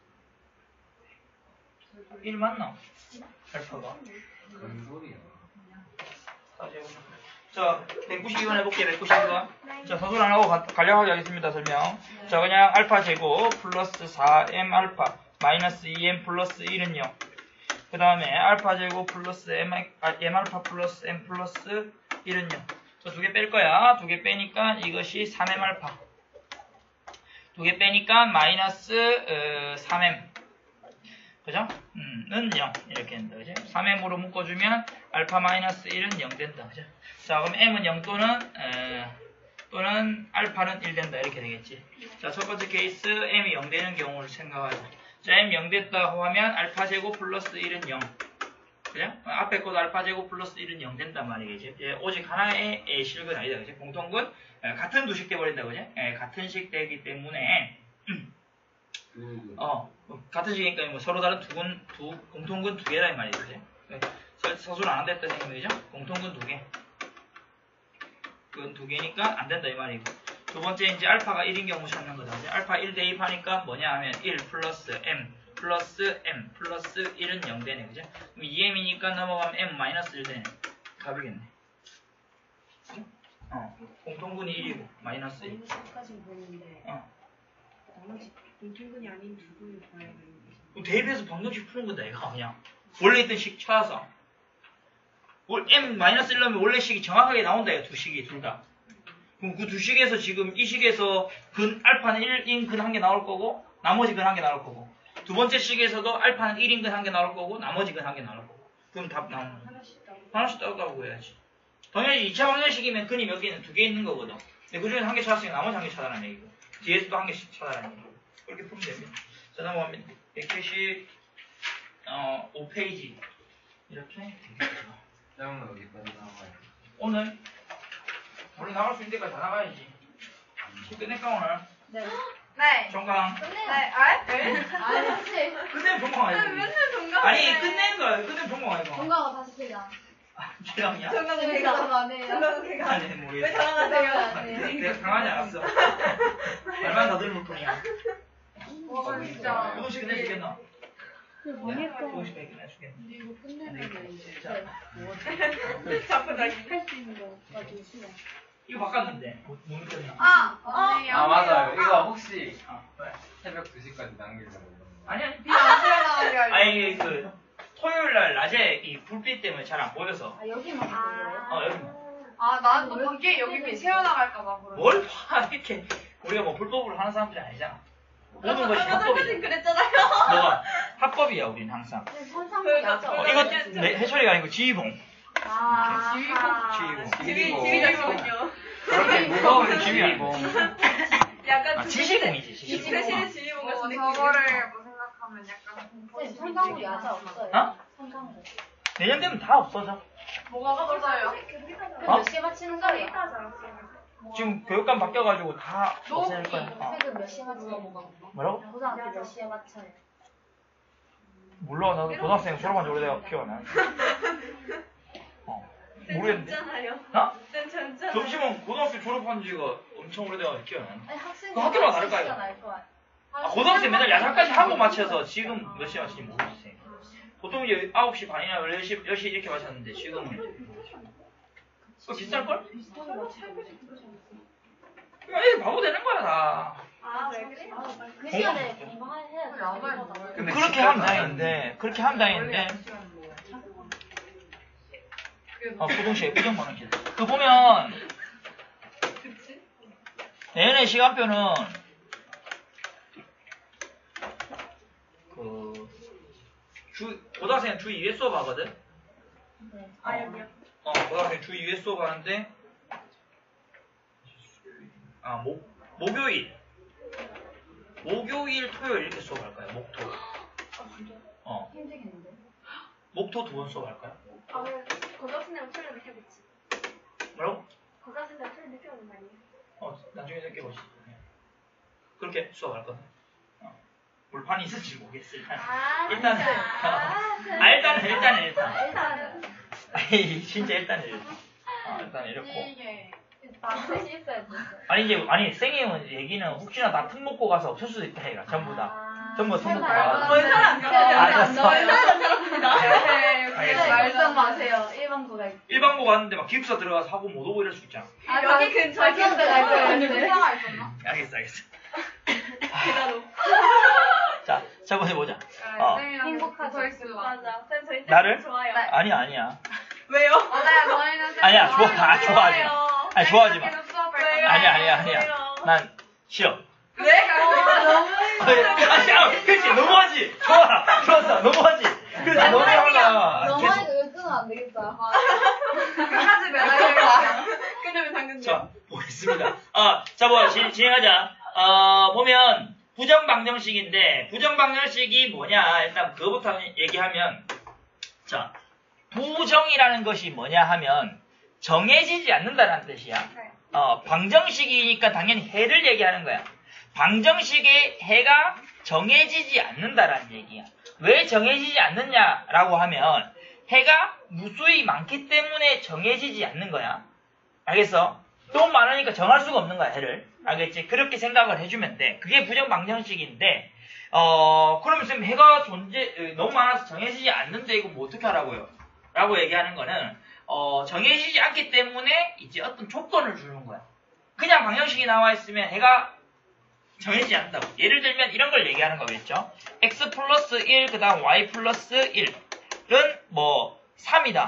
일 맞나? 알파가. 무슨 소리야? 다시 해보자. 자, 백구십이 번 해볼게요, 백구십이 번. 자, 서술 안 하고 가, 간략하게 하겠습니다, 설명. 자, 그냥 알파 제곱 플러스 사 엠 알파 마이너스 이 엠 플러스 일은 영. 그 다음에 알파 제곱 플러스 M, 아, M 알파 플러스 M 플러스 일은 영. 저 두 개 뺄 거야. 두 개 빼니까 이것이 삼 엠 알파. 두 개 빼니까 마이너스 어, 삼 엠. 그죠? 음, 는 영. 이렇게 된다. 그죠? 삼 엠으로 묶어주면 알파 마이너스 일은 영 된다. 그죠? 자, 그럼 m은 영 또는, 에, 또는 알파는 일 된다. 이렇게 되겠지. 자, 첫 번째 케이스 m이 영 되는 경우를 생각하자. 자, m 영 됐다고 하면 알파 제곱 플러스 일은 영. 그죠? 앞에 것도 알파 제곱 플러스 일은 영 된단 말이겠지. 예, 오직 하나의 에, 실근 아니다. 그죠? 공통근 에, 같은 두식 돼버린다. 그죠? 에, 같은 식 되기 때문에 어, 같은 식이니까 뭐 서로 다른 두 근, 두, 공통근 두 개라 이 말이죠. 그죠? 서술 안 한다 했던 생각이죠? 공통근 두 개. 그건 두 개니까 안 된다 이 말이고. 두 번째 이제 알파가 일인 경우 찾는 거다. 이제 알파 일 대입하니까 뭐냐 하면 일 플러스 m 플러스 m 플러스 일은 영 되네. 그죠? 그럼 이 엠이니까 넘어가면 m 마이너스 일 되네. 답이겠네. 어, 공통근이 일이고 마이너스 일. 마이너스까지 보는데 어. 나머지 공통근이 아닌 두 분을 봐야 되는 거죠. 대입해서 방정식 푸는 건다 이거 그냥 원래 있던 식 찾아서 m 마이너스 일 넣으면 원래 식이 정확하게 나온다. 두 식이 둘 다. 그럼 그 두 식에서 지금 이 식에서 근 알파는 일인 근 한 개 나올 거고 나머지 근 한 개 나올 거고 두 번째 식에서도 알파는 일인 근 한 개 나올 거고 나머지 근 한 개 나올 거고 그럼 답 나오는 거야. 하나씩 따라가고 해야지. 당연히 이 차 방정식이면 근이 몇 개는 두 개 있는 거거든. 근데 그 중에 한 개 찾았으니까 나머지 한 개 찾아라는 얘기고 뒤에서 또 한 개씩 찾아라는 얘기고 그렇게 풀면 됩니다. 자 넘어갑니다. 백칠십 어, 오 페이지 이렇게 되겠죠. 쌤은 여기까지 나와요. 오늘 원래 나갈 수 있는 데까지 다 나가야지. 실 끝낼까 오늘? 네. 네. 종강. 끝내요. 네. 아? 네. 아니지. 끝내면 종강 아니지. 맨날 동감. 아니 끝내는 거야. 끝내면 종강 아니고. 건강가 다시 피자. 죄송이야? 정답은 제가 걔가. 그거 안 해요. 정답은 걔가. 아니 왜 모르겠어. 당황하세요? 아니. 내가 당하지 않았어. 말만 더 들을 뿐이야. 와 진짜. 조금씩 끝내주겠나? 뭐니까. 조금씩 끝내주겠나? 이거 끝내면 이제 자꾸 자기. 할수 있는 거가 좀 싫어. 이거 바꿨는데 못, 못 느꼈나? 아, 어, 아 맞아요. 이거 혹시 아, 왜? 새벽 두 시까지 남기려고. 아니 아니. 비안 들어가게 하려고. 아니 그 토요일 날 낮에 이 불빛 때문에 잘 안 보여서. 아 여기만 보여요? 어 여기. 아, 난 또 밖에 여기 빛 새어나갈까봐 그래. 뭘 봐, 이렇게. 우리가 뭐 불법으로 하는 사람들이 아니잖아. 모든 것이 아까 합법이야. 전까진 그랬잖아요. 뭐가? 합법이야, 우린 항상. 선상보 그러니까 야자. 어, 어, 이거 그냥 좀- 내 해철이가 아니고 지휘봉. 아. 지휘봉. 지휘, 지휘봉. 지휘자시군요. 그렇게 무거운 지휘봉. 약간 아, 지시봉이지, 지시봉. 지휘실의 지휘봉 같은 어, 느낌. 저거를 뭐 생각하면 약간 네, 선상보 야자 없어요. 어? 선상보. 내년 되면 다 없어져. 뭐가 없어요? 그 어? 몇 시에 마치는 거예요? 지금 교육감 바뀌어가지고 다 없앨 거야. 어. 책은 몇 시에 마치는 거? 뭐라고? 고등학교 몇 시에 마쳐요? 몰라, 나 고등학생 졸업한 지 오래돼서 기억 안 나. 어. 모르겠는데. 젊잖아요. 어? 쌤 젊잖아요. 점심은 고등학생 졸업한 지가 엄청 오래돼서 기억 안 나. 아니 학생 그 학교마다 다를까요? 아, 고등학생 맨날 야자까지 하고 마쳐서 지금 몇 시에 마치는지 모르겠어요. 보통 이제 아홉 시 반이나 열 시, 열 시 이렇게 마쳤는데 지금은 그거 비쌀걸? 에이 바보 되는 거야 다. 아, 왜 그래? 그 시간에 공부해야지. 야자에 근데 그렇게 진짜 하면 다행인데 그렇게 하면 다행인데 어 부동시에 부정만원실 그 보면 내년의 시간표는 그 주, 고등학생 주 이 회 수업 하거든? 네. 아, 여기요. 어, 고등학생 주 이 회 수업 하는데, 아, 목, 목요일. 목요일, 토요일 이렇게 수업 할까요? 목토. 어, 힘들겠는데. 목토 두 번 수업 할까요? 아, 왜 고등학생이랑 틀을 늦게 붙지? 뭐라고? 고등학생이랑 틀을 늦게 오는 거 아니에요? 어, 나중에 느껴보시. 그렇게 수업 할 거든. 어, 물판이 있을지 모르겠어. 일단. 아, 일단은. 진짜. 아, 일단은, 일단은, 일단. 일단은 아이, 진짜 일단은 이렇고. 어, 일단 이렇고. 이게 반드시 있어야지. 아니, 이제, 아니, 쌩이 얘기는 혹시나 다 틈 먹고 가서 없을 수도 있다, 얘가. 전부 다. 아, 전부 틈 먹고 제발. 가서. 뭔 사람 제발 안 안 알았어. 넣어요. 알겠어. 네, 말좀 마세요. 일반고가 있고. 일반고 갔는데 막 기숙사 들어가서 하고 못 오고 이럴 수 있잖아. 아, 여기 근처에 기억도 날 거예요. 회사가 있었나? 알겠어, 알겠어. 계단으로. 자, 자, 번째 보자. 아, 어. 쌤이랑 행복하죠. 붙어 있을 거. 맞아. 쌤 저희 나를? 좋아요. 아니야, 아니야. 왜요? 맞아요, 저희는 쌤 아니야, 좋아, 아, 좋아하지 마. 왜요? 아니, 좋아하지 마. 계속 수업할 왜요? 거예요. 아니야, 아니야, 아니야. 왜요? 난 싫어. 왜? 아니, 아니, 아, 그렇지, 너무하지. 좋아, 좋았어, 너무하지. 그렇지, 너무하다. 너무 계속. 하니까 이거 끊으면 안 되겠어요. 끝까지 매달릴까? 끝나면 당근 자, 보겠습니다. 아, 자, 뭐, 진, 진행하자. 어, 보면, 부정방정식인데, 부정방정식이 뭐냐, 일단 그거부터 얘기하면, 자, 부정이라는 것이 뭐냐 하면, 정해지지 않는다는 뜻이야. 어, 방정식이니까 당연히 해를 얘기하는 거야. 방정식의 해가 정해지지 않는다라는 얘기야. 왜 정해지지 않느냐라고 하면, 해가 무수히 많기 때문에 정해지지 않는 거야. 알겠어? 너무 많으니까 정할 수가 없는 거야, 해를. 알겠지? 그렇게 생각을 해주면 돼. 그게 부정방정식인데, 어, 그러면 쌤 해가 존재, 너무 많아서 정해지지 않는데 이거 뭐 어떻게 하라고요? 라고 얘기하는 거는, 어, 정해지지 않기 때문에 이제 어떤 조건을 주는 거야. 그냥 방정식이 나와 있으면 해가 정해지지 않는다고. 예를 들면 이런 걸 얘기하는 거겠죠? x 플러스 일, 그 다음 y 플러스 일은 뭐, 삼이다.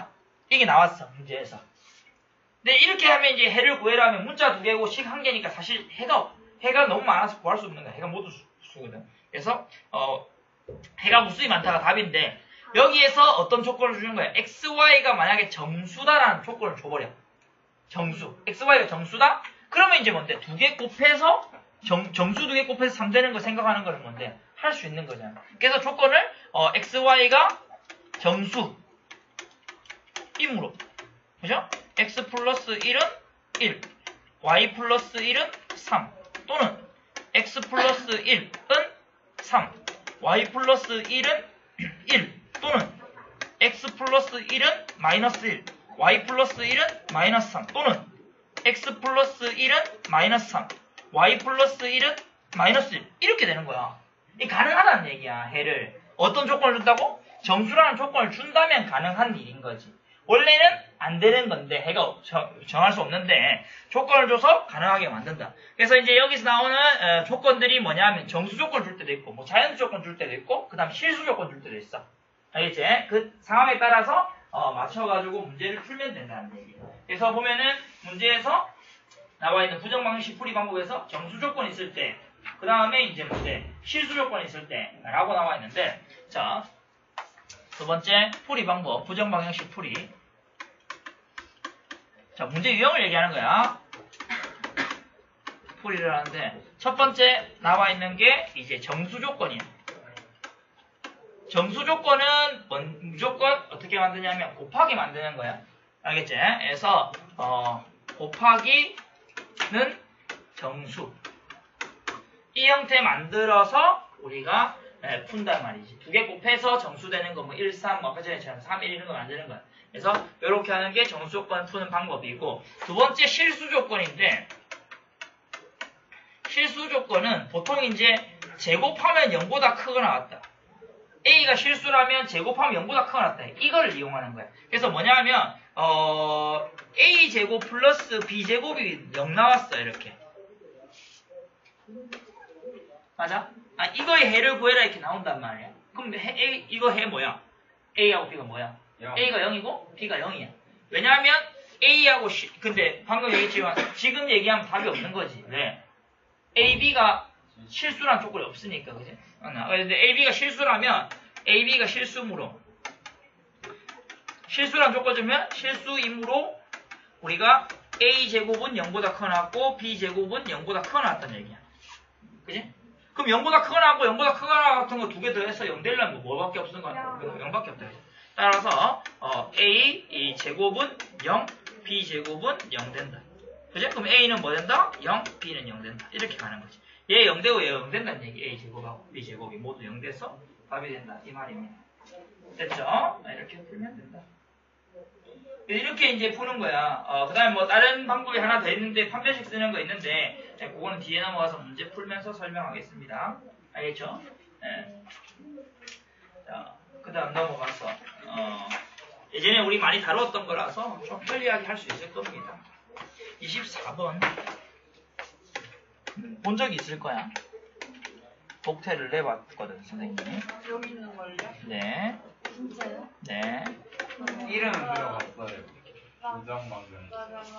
이게 나왔어, 문제에서. 근데 이렇게 하면 이제 해를 구해라면 문자 두 개고 식 한 개니까 사실 해가, 해가 너무 많아서 구할 수 없는 거야. 해가 모두 수, 수거든. 그래서, 어, 해가 무수히 많다가 답인데, 여기에서 어떤 조건을 주는 거야? xy가 만약에 정수다라는 조건을 줘버려. 정수. xy가 정수다? 그러면 이제 뭔데? 두 개 곱해서, 정, 정수 두 개 곱해서 삼 되는 거 생각하는 거는 뭔데? 할 수 있는 거잖아. 그래서 조건을, 어, xy가 정수. 임으로. 그죠? x 플러스 일은 일, y 플러스 일은 삼, 또는 x 플러스 일은 삼, y 플러스 일은 일, 또는 x 플러스 일은 마이너스 일, y 플러스 일은 마이너스 삼, 또는 x 플러스 일은 마이너스 삼, y 플러스 일은 마이너스 일. 이렇게 되는 거야. 이 가능하다는 얘기야, 해를. 어떤 조건을 준다고? 정수라는 조건을 준다면 가능한 일인 거지. 원래는 안 되는 건데, 해가 정할 수 없는데, 조건을 줘서 가능하게 만든다. 그래서 이제 여기서 나오는 어, 조건들이 뭐냐면, 정수 조건 줄 때도 있고, 뭐 자연수 조건 줄 때도 있고, 그 다음 실수 조건 줄 때도 있어. 알겠지? 그 상황에 따라서 어, 맞춰가지고 문제를 풀면 된다는 얘기예요. 그래서 보면은 문제에서 나와 있는 부정 방식 풀이 방법에서 정수 조건이 있을 때, 그 다음에 이제 문제 실수 조건이 있을 때 라고 나와 있는데, 자, 두 번째 풀이 방법, 부정 방정식 풀이. 자, 문제 유형을 얘기하는 거야. 풀이를 하는데, 첫 번째 나와 있는 게 이제 정수 조건이야. 정수 조건은 무조건 어떻게 만드냐면 곱하기 만드는 거야. 알겠지? 그래서 어, 곱하기는 정수. 이 형태 만들어서 우리가 예, 푼단 말이지. 두 개 곱해서 정수 되는 거, 뭐 일, 삼, 뭐 아까 전에처럼 삼, 일 이런 거 만드는 거야. 그래서 이렇게 하는 게 정수 조건 푸는 방법이고, 두 번째 실수 조건인데, 실수 조건은 보통 이제 제곱하면 영보다 크거나 같다. A가 실수라면 제곱하면 영보다 크거나 같다. 이걸 이용하는 거야. 그래서 뭐냐면 어, A제곱 플러스 B제곱이 영 나왔어. 이렇게. 맞아? 아, 이거의 해를 구해라 이렇게 나온단 말이야. 그럼 해, A, 이거 해 뭐야? A하고 B가 뭐야? 영. A가 영이고 B가 영이야. 왜냐하면 A하고 시, 근데 방금 얘기했지만 지금 얘기하면 답이 없는 거지. 왜? A, B가 실수란 조건이 없으니까, 그지? 근데 A, B가 실수라면 A, B가 실수므로 실수란 조건 주면 실수이므로 우리가 A제곱은 영보다 커놨고 B제곱은 영보다 커놨다는 얘기야. 그지? 그럼 영보다 크거나 하고 영보다 크거나 같은 거 두 개 더해서 영 되려면 뭐, 뭐밖에 없는 거야? 영밖에 없다. 따라서 어, A 이 제곱은 영, B제곱은 영 된다. 그죠? 그럼 A는 뭐 된다? 영, B는 영 된다. 이렇게 가는 거지. 얘 영 되고 얘 영 된다는 얘기. A제곱하고 B제곱이 모두 영 돼서 답이 된다. 이 말입니다. 됐죠? 이렇게 풀면 된다. 이렇게 이제 푸는 거야. 어, 그 다음에 뭐 다른 방법이 하나 더 있는데 판별식 쓰는 거 있는데 그거는 뒤에 넘어가서 문제 풀면서 설명하겠습니다. 알겠죠? 네. 자, 그 다음 넘어가서 어, 예전에 우리 많이 다뤘던 거라서 좀 편리하게 할 수 있을 겁니다. 이십사 번 본 적이 있을 거야. 복태를 내봤거든, 선생님이. 여기 있는 걸요? 네. 진짜요? 네. 이름은 들어갔어요. 부정 방정.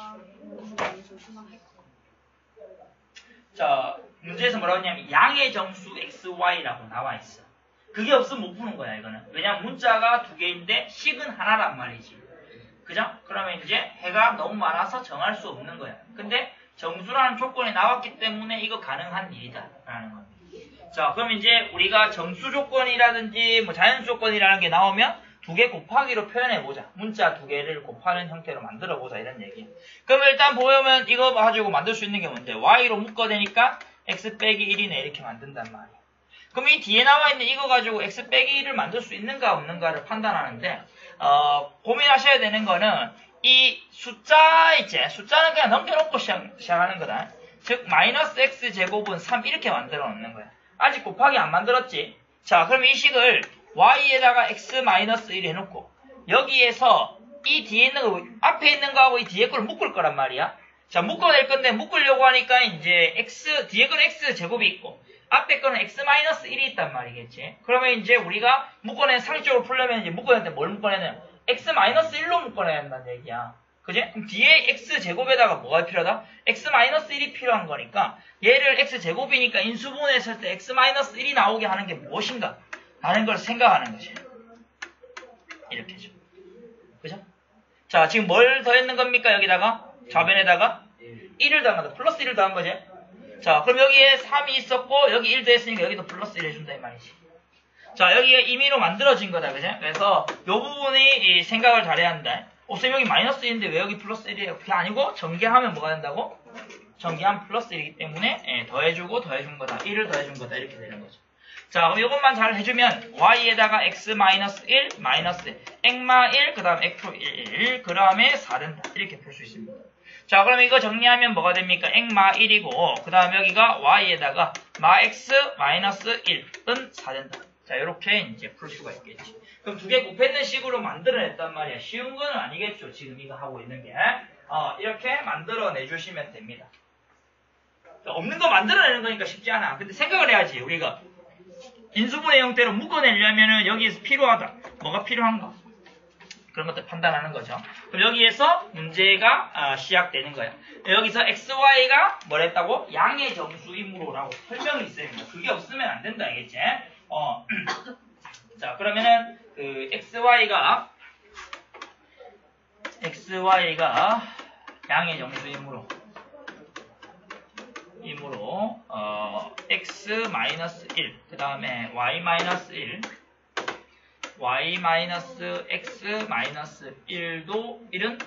자, 문제에서 뭐라고 했냐면 양의 정수 xy라고 나와 있어. 그게 없으면 못 푸는 거야, 이거는. 왜냐면 문자가 두 개인데 식은 하나란 말이지. 그죠? 그러면 이제 해가 너무 많아서 정할 수 없는 거야. 근데 정수라는 조건이 나왔기 때문에 이거 가능한 일이다 라는 겁니다. 자, 그럼 이제 우리가 정수 조건이라든지 뭐 자연수 조건이라는 게 나오면 두 개 곱하기로 표현해보자. 문자 두 개를 곱하는 형태로 만들어보자 이런 얘기야. 그럼 일단 보면 이거 가지고 만들 수 있는 게 뭔데? y로 묶어대니까 x 빼기 일이네 이렇게 만든단 말이야. 그럼 이 뒤에 나와 있는 이거 가지고 x 빼기 일을 만들 수 있는가 없는가를 판단하는데 어, 고민하셔야 되는 거는 이 숫자 있지? 숫자는 그냥 넘겨놓고 시작, 시작하는 거다. 즉 마이너스 x 제곱은 삼 이렇게 만들어 놓는 거야. 아직 곱하기 안 만들었지? 자, 그럼 이 식을 y에다가 x 마이너스 일 해놓고 여기에서 이 뒤에 있는 거 앞에 있는 거하고 이 뒤에 걸 묶을 거란 말이야. 자, 묶어낼 건데 묶으려고 하니까 이제 x 뒤에 거는 x 제곱이 있고 앞에 거는 x 마이너스 일이 있단 말이겠지. 그러면 이제 우리가 묶어낸 상식적으로 풀려면 이제 묶어낼 때 뭘 묶어내냐? x-일로 묶어내야 한다는 얘기야. 그지? 그럼 뒤에 x제곱에다가 뭐가 필요하다? x-일이 필요한 거니까 얘를 x제곱이니까 인수분해했을 때 x-일이 나오게 하는 게 무엇인가? 라는 걸 생각하는 거지. 이렇게죠. 그죠? 자, 지금 뭘 더했는 겁니까? 여기다가? 좌변에다가? 일을 더한 거다. 플러스 일을 더한 거지. 자, 그럼 여기에 삼이 있었고 여기 일 더했으니까 여기도 플러스 일 해준다 이 말이지. 자, 여기가 임의로 만들어진 거다. 그죠? 그래서 이 부분이 생각을 잘해야 한다. 어, 쌤 여기 마이너스 일인데 왜 여기 플러스 일이에요? 그게 아니고 전개하면 뭐가 된다고? 전개하면 플러스 일이기 때문에 예, 더해주고 더해준 거다. 일을 더해준 거다. 이렇게 되는 거죠. 자, 그럼 이것만 잘 해주면 y에다가 x 마이너스 일, 마이너스 엑마 일, 그 다음 x 일, 그 다음에 사 된다. 이렇게 풀 수 있습니다. 자, 그럼 이거 정리하면 뭐가 됩니까? 엑마 일이고 그 다음 여기가 y에다가 마 x 마이너스 일은 사 된다. 자, 이렇게 이제 풀 수가 있겠지. 그럼 두 개 곱했는 식으로 만들어냈단 말이야. 쉬운 건 아니겠죠. 지금 이거 하고 있는 게. 어, 이렇게 만들어내주시면 됩니다. 없는 거 만들어내는 거니까 쉽지 않아. 근데 생각을 해야지. 우리가 인수분해 형태로 묶어내려면은 여기에서 필요하다. 뭐가 필요한가? 그런 것들 판단하는 거죠. 그럼 여기에서 문제가 아, 시작되는 거야. 여기서 xy가 뭐랬다고? 양의 정수이므로라고 설명이 있어야 된다. 그게 없으면 안 된다. 알겠지? 어. 자, 그러면은 그 xy가 xy가 양의 정수이므로 이므로 어, x 마이너스 일, 그 다음에 y 마이너스 일, y 마이너스 x 마이너스 일도 일은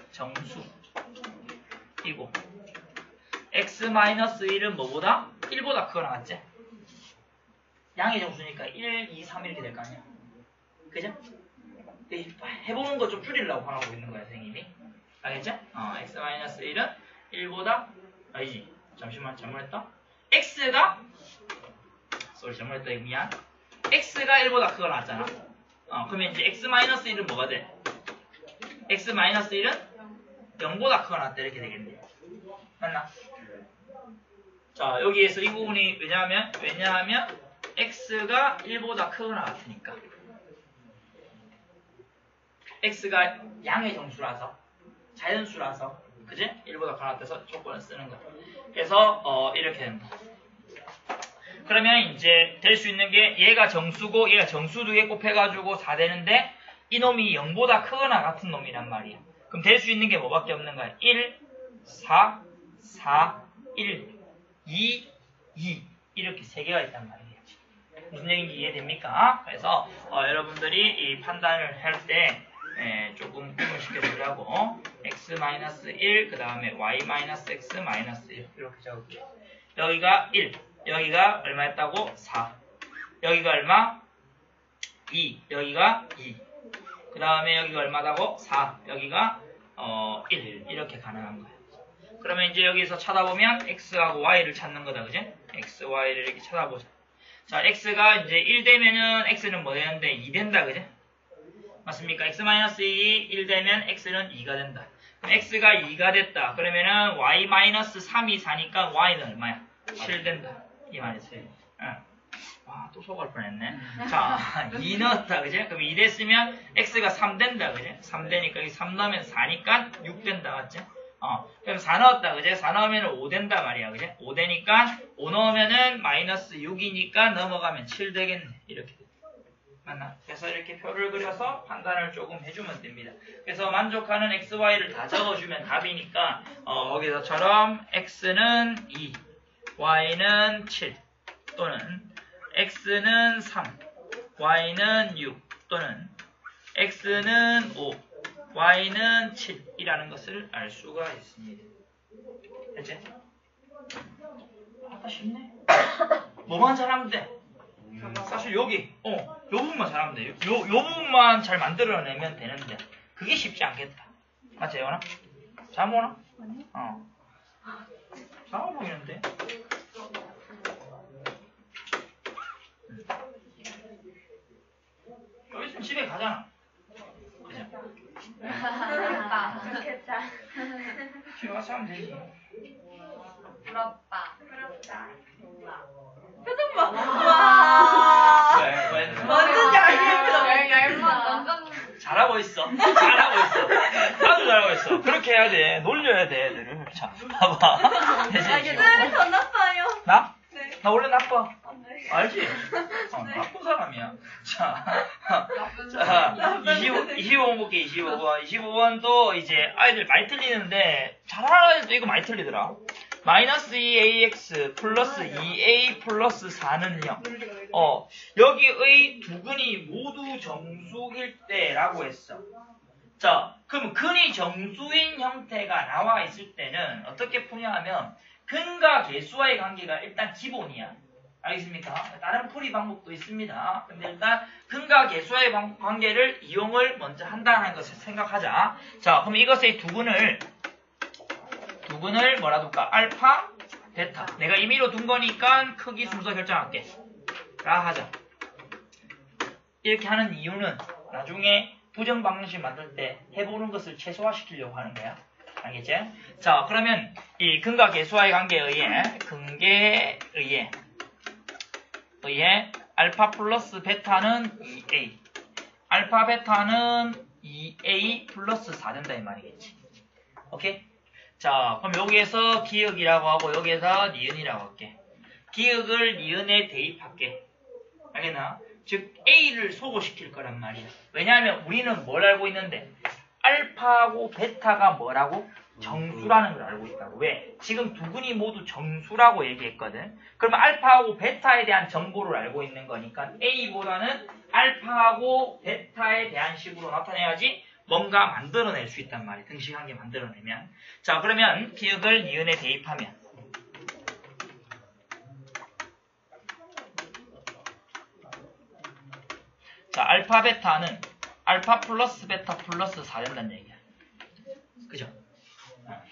정수이고 x 마이너스 일은 뭐보다? 일보다 크거나 같지? 양의 정수니까 일, 이, 삼 이렇게 될 거 아니야? 그죠? 해보는 거 좀 줄이려고 하고 있는 거야, 선생님이. 알겠지? 어, x 마이너스 일은 일보다 아니지. 잠시만, 잘못했다. x가 쏘리 잘못했다. 이거 미안. x가 일보다 크거 나왔잖아. 어, 그러면 이제 x 마이너스 일은 뭐가 돼? x 마이너스 일은 영보다 크거 나왔다. 이렇게 되겠네. 맞나? 자, 여기에서 이 부분이 왜냐하면 왜냐하면 x가 일보다 크거나 같으니까. x가 양의 정수라서, 자연수라서, 그지? 일보다 크거나 같아서 조건을 쓰는 거야. 그래서 어, 이렇게 된다. 그러면 이제 될 수 있는 게 얘가 정수고 얘가 정수 두 개 곱해가지고 사 되는데 이놈이 영보다 크거나 같은 놈이란 말이야. 그럼 될 수 있는 게 뭐밖에 없는 거야? 일, 사, 사, 일, 이, 이 이렇게 세 개가 있단 말이야. 무슨 얘기인지 이해됩니까? 그래서 어, 여러분들이 이 판단을 할 때 조금 구분을 시켜보려고 x 마이너스 일, 그 다음에 y 마이너스 x 마이너스 일 이렇게 적을게요. 여기가 일, 여기가 얼마였다고? 사, 여기가 얼마? 이, 여기가 이, 그 다음에 여기가 얼마다고? 사, 여기가 어, 일 이렇게 가능한 거야. 그러면 이제 여기서 찾아보면 x하고 y를 찾는 거다, 그지? x, y를 이렇게 찾아보자. 자, x가 이제 일 되면은 x는 뭐 되는데 이 된다, 그지? 맞습니까? x 마이너스 일이 일 되면 x는 이가 된다. 그럼 x가 이가 됐다. 그러면은 y 마이너스 삼이 사니까 y는 얼마야? 칠 된다. 이 말이지. 응. 와, 또 속을 뻔했네. 자, 이 넣었다, 그지? 그럼 이 됐으면 x가 삼 된다, 그지? 삼 되니까 여기 삼 넣으면 사니까 육 된다, 맞지? 어, 그럼 사 넣었다, 그지? 사 넣으면 오 된다 말이야, 그지? 오 되니까 오 넣으면은 마이너스 육이니까 넘어가면 칠 되겠네. 이렇게. 맞나? 그래서 이렇게 표를 그려서 판단을 조금 해주면 됩니다. 그래서 만족하는 x, y를 다 적어주면 답이니까 어, 거기서처럼 x는 이, y는 칠 또는 x는 삼, y는 육 또는 x는 오, y는 칠이라는 것을 알 수가 있습니다. 됐지? 아, 쉽네. 뭐만 잘하면 돼. 사실 여기, 어, 요 부분만 잘하면 돼. 요, 요 부분만 잘 만들어내면 되는데, 그게 쉽지 않겠다. 맞지, 예원아? 잘 모나? 아니요. 어. 잘 모르겠는데. 여기 있으면 집에 가잖아. 그죠? 좋겠다. 집에 가서 하면 되지. 부럽다. 부럽다. 표정 봐. 와. 와. 왜, 왜, 완전 얇은 표정. 얇은 완전 잘하고 잘하고 있어. 잘하고 있어. 나도 잘하고 있어. 그렇게 해야 돼. 놀려야 돼, 애들을. 자, 봐봐. 대신 아, 지금. 쌤, 전 나빠요. 나? 네. 나 원래 나빠. 아, 네. 알지? 어, 나쁜 사람이야. 자, 자 이십오, 이십오 번 볼게, 이십오 번. 이십오 번도 이제 아이들 많이 틀리는데, 잘하는 애들도 이거 많이 틀리더라. 마이너스 이 에이엑스 플러스 이 에이 플러스 사는 영. 어, 여기의 두 근이 모두 정수일 때라고 했어. 자, 그럼 근이 정수인 형태가 나와 있을 때는 어떻게 푸냐 하면, 근과 개수와의 관계가 일단 기본이야. 알겠습니까? 다른 풀이 방법도 있습니다. 근데 일단 근과 개수와의 관계를 이용을 먼저 한다는 것을 생각하자. 자, 그럼 이것의 두 근을 두 근을 뭐라 둘까? 알파, 베타. 내가 임의로 둔 거니까 크기 순서 결정할게. 라 하자. 이렇게 하는 이유는 나중에 부정 방정식 만들 때 해보는 것을 최소화시키려고 하는 거야. 알겠지? 자, 그러면 이 근과 개수와의 관계에 의해 근계에 의해 의해 알파 플러스 베타는 이 에이, 알파 베타는 이 에이 플러스 사 된다 이 말이겠지. 오케이? 자, 그럼 여기에서 기억이라고 하고 여기에서 니은이라고 할게. 기억을 니은에 대입할게. 알겠나? 즉 A를 소거시킬 거란 말이야. 왜냐하면 우리는 뭘 알고 있는데 알파하고 베타가 뭐라고? 정수라는 걸 알고 있다고. 왜? 지금 두 근이 모두 정수라고 얘기했거든. 그러면 알파하고 베타에 대한 정보를 알고 있는 거니까 A보다는 알파하고 베타에 대한 식으로 나타내야지 뭔가 만들어낼 수 있단 말이야. 등식한 게 만들어내면. 자, 그러면 기억을 니은에 대입하면 자, 알파 베타는 알파 플러스 베타 플러스 사 된다는 얘기야. 그죠? 어.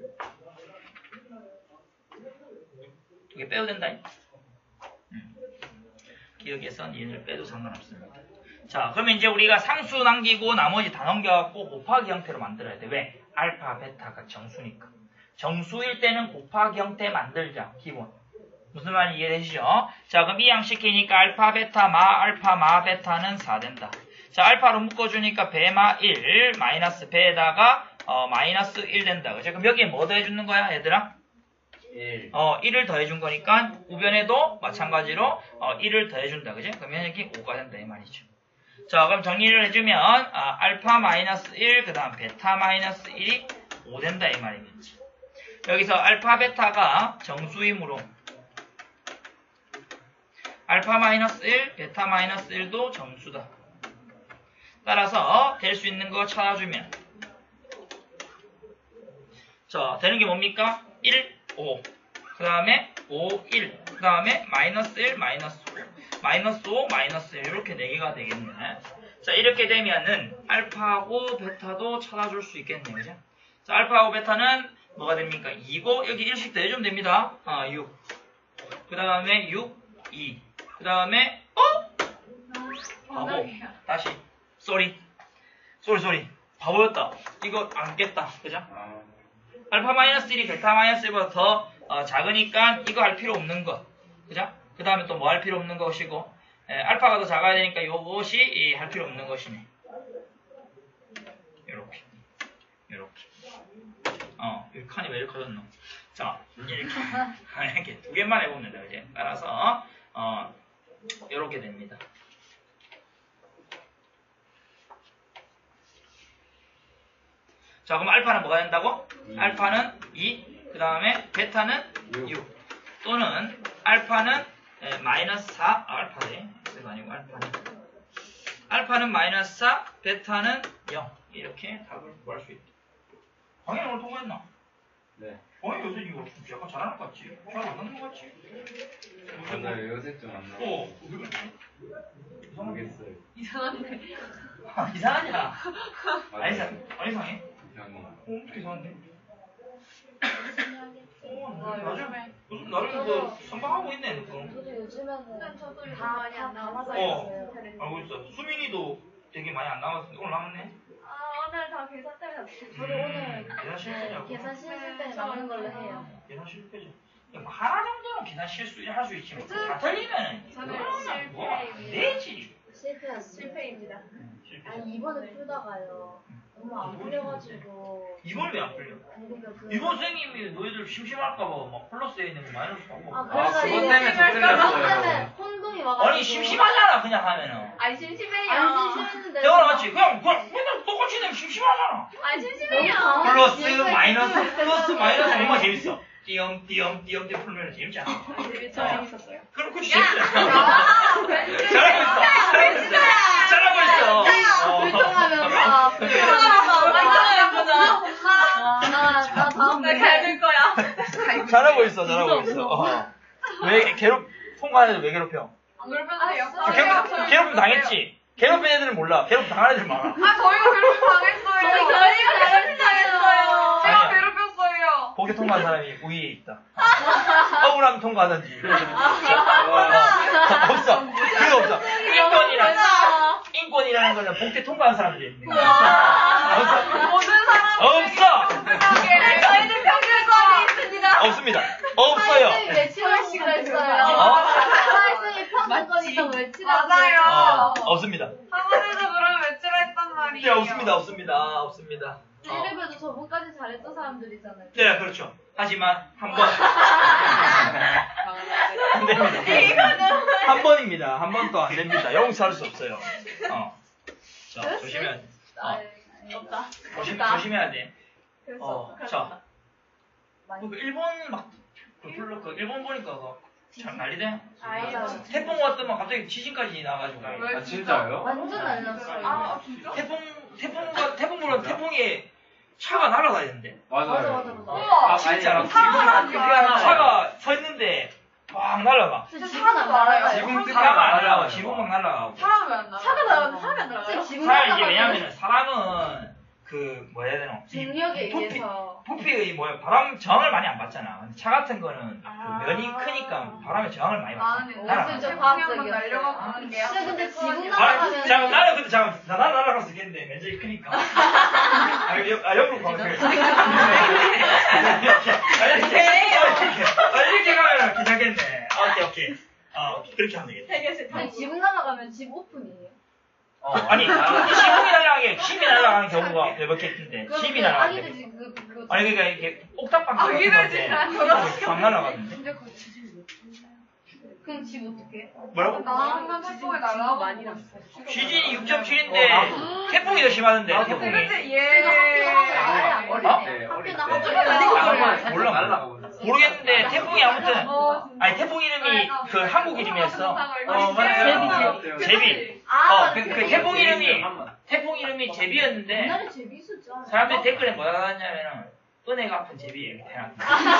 두 개 빼도 된다. 음. 기억에서 니은을 빼도 상관없습니다. 자, 그러면 이제 우리가 상수 남기고 나머지 다 넘겨갖고 곱하기 형태로 만들어야 돼. 왜? 알파, 베타가 정수니까. 정수일 때는 곱하기 형태 만들자. 기본. 무슨 말인지 이해되시죠? 자, 그럼 이 양식이니까 알파, 베타, 마, 알파, 마, 베타는 사 된다. 자, 알파로 묶어주니까 베마 일, 마이너스 베에다가 어, 마이너스 일 된다. 그죠? 그럼 여기에 뭐 더해주는 거야, 얘들아? 일. 어, 일을 더해준 거니까 우변에도 마찬가지로 어, 일을 더해준다. 그죠? 그러면 여기 오가 된다. 이 말이죠. 자, 그럼 정리를 해주면 아, 알파 마이너스 일, 그 다음 베타 마이너스 일이 오 된다. 이 말이겠지. 여기서 알파, 베타가 정수이므로 알파 마이너스 일, 베타 마이너스 일도 정수다. 따라서 될 수 있는 거 찾아주면 자, 되는 게 뭡니까? 일, 오. 그 다음에 오, 일. 그 다음에 마이너스 일, 마이너스 오. 마이너스 오, 마이너스 일. 이렇게 네 개가 되겠네. 자, 이렇게 되면은 알파하고 베타도 찾아줄 수 있겠네. 그죠? 자, 알파하고 베타는 뭐가 됩니까? 이고 여기 일씩 더해주면 됩니다. 아, 육. 그 다음에 육, 이. 그 다음에 어? 바보. 다시. 쏘리. 쏘리 쏘리. 바보였다. 이거 안 깼다. 그죠? 아, 알파 마이너스 일이 베타 마이너스 일보다 더 어, 작으니까 이거 할 필요 없는 것. 그죠? 그 다음에 또 뭐 할 필요 없는 것이고 에, 알파가 더 작아야 되니까 요것이 이, 할 필요 없는 것이네. 요렇게. 요렇게. 어, 이 칸이 왜 이렇게 커졌노? 자, 이렇게. 이렇게 두 개만 해보면 돼요. 이제. 따라서 어, 요렇게 됩니다. 자, 그럼 알파는 뭐가 된다고? 이. 알파는 이, 그 다음에 베타는 육. 육. 또는 알파는 에, 마이너스 사, 아, 알파네. X가 아니고 알파네. 알파는 마이너스 사, 베타는 영. 이렇게 답을 구할 수 있다. 광현이 오늘 통과했나? 네. 광현이 요새 이거 약간 잘하는 것 같지? 잘 안 하는 것 같지? 맞아요. 요새 좀 안 나와. 어, 왜 그렇지? 이상하게. 모르겠어요. 이상한데. 아, 이상하냐? 맞아요. 아니, 이상- 안 이상해? 이상해. 어, 어떻게 이상한데? 어, 아, 나름, 요즘에. 요즘 나름 그 선방하고 있네, 너. 저도 요즘에는 쌤, 저도 요즘 다, 많이 안 다 나와서. 맞아 어. 있어요. 알고 있어. 수민이도 되게 많이 안 나왔는데 오늘 나왔네? 아, 오늘 다 계산 때문에 안 저도 오늘 계산 네, 실패냐고? 계산 실습 때 나오는 걸로 해요. 계산 실패죠. 뭐 하나 정도는 계산 실수 할 수 있지. 뭐. 다 틀리면은 저는 그거는 뭐안 실패입니다. 되지. 실패였어요. 실패입니다. 응, 실패. 아니 이번에 풀다가요. 너무 안 풀려가지고. 이번 왜 안 풀려? 아니 그러니까 그. 이번 선생님이 너희들 심심할까봐 막 플러스에 있는 거 마이너스 하고. 아 아, 그래서 그것 이거 때문에 저 그것 때문에 틀렸어요. 혼동이 와가지고. 아니 심심하잖아 그냥 하면은. 아니 심심해요. 안 심심했는데. 대화를 맞지? 그냥 그냥 맨날 똑같이 내면 심심하잖아. 아니 심심해요. 너무 플러스 얘가 마이너스 플러스 마이너스 얼마나 재밌어. 띄엄 띄엄 띄엄 띄엄 풀면 재밌잖아. 저 재밌었어요. 그럼 그치 재밌잖아. 잘하고 있어. 잘하고 있어. 잘하고 있어. 어. 불통하면서. 나나 다음 나 갈길 거야. 잘하고 있어. 잘하고 있어. 어. 왜 괴롭 통과하는데 왜 괴롭혀? 안 괴롭혀요. 아, 괴롭 괴롭 당했지. 괴롭힌 애들은 몰라. 괴롭 당한 애들 많아. 아 저희가 괴롭힘 당했어요. 저희가 괴롭힘 당했어요. 제가 아니야. 괴롭혔어요. 복에 통과한 사람이 우위에 있다. 억울하면 통과하든지. 없어. 그거 없어. 인권이란 인권이라는 거는 복에 통과한 사람들이 있는 거야. 없어. 모든 사람 없어. 저희는 평균권이 있습니다. 없습니다. 없어요. 사회성이 외치라고 그랬어요. 어? 사회성이 평균권 있다고 외치라고 맞아요. 어, 없습니다. 학원에서 그러면 외치라 했단 네, 말이에요. 없습니다. 없습니다. 없습니다. 어. 이래봬도 저번까지 잘했던 사람들이잖아요. 네, 그렇죠. 하지만 한 번. 안 됩니다. 한 번입니다. 한 번도 안 됩니다. 용서할 수 없어요. 어. 자, 조심해야 돼. 어. 없다. 조심, 조심해야 돼. 그래서 어, 자. 그 일본 막, 그 불러, 그 일본 보니까 그, 참 난리대. 맞아요. 태풍 왔더만 갑자기 지진까지 나가지고. 아, 진짜요? 완전 날렸어요. 아 진짜? 태풍, 태풍과, 태풍 불어 태풍에 차가 날아다니는데. 맞아요. 맞아, 맞아, 맞아. 우와. 아, 진짜로. 아니, 차가 지금 날아가요. 차가 서 있는데, 막 날아가. 진짜 지금 안 날아가요. 지금 지붕 막 날아가고, 날아가요. 지붕 막 날아가고. 사람이 안 나가. 차가 나가면 사람이 안 나가요? 지금 사람 이게 왜냐면은 사람은 그 뭐 해야 되나 중력에 부피, 의해서. 부피의 뭐야 바람 저항을 많이 안 받잖아. 근데 차 같은 거는 아. 그 면이 크니까 바람의 저항을 많이 받잖아. 나는 날아가. 진짜 태풍이 한번 과학적이었어요. 날려갖고 하는 게 진짜 근데 지붕 아, 날아가면. 잠깐 나는 근데 잠깐 나 나는 날아갈 수 있겠는데 면적이 크니까. 아, 옆, 아 옆으로 가. 그래. 아, 이렇게 아, 이렇게 가면 괜찮겠네. 아, 오케이 오케이. 아 오케이. 그렇게 하면 되겠다. 되게 싫다. 아니 지붕 날아가면 집 오픈이에요. 어, 아니 지붕이 날아가게 힘이 날아가는 경우가 몇 개 있는데 그럼 힘이 그 날아가게. 아기들 지금 그, 그, 아니 그러니까 이렇게 옥탑방 같은 아기들 건데 지금 방 날아가는데. 진짜 그 집. 그럼 집 어떻게? 뭐라고? 나 한번 태풍에 날라오고 많이 났어. 지진이 육 점 칠인데 태풍이 더 심하던데 나도 태풍이. 근데 제가 얘 학교 나가면 아예 안 어? 네, 걸리네. 학교 어릴 나가면 때. 아예 안 몰라. 걸리네. 몰라. 날라가고. 모르겠는데 태풍이 아무튼 어, 아니 태풍 이름이 그 한국 이름이었어. 어, 맞아요. 제비, 제비. 아, 어, 그, 그 태풍 이름이 태풍 이름이 제비였는데 옛날에 제비 있었지 않아요? 사람들이 댓글에 뭐라고 하냐면은 은혜가 아픈 제비 이렇게 해놨대.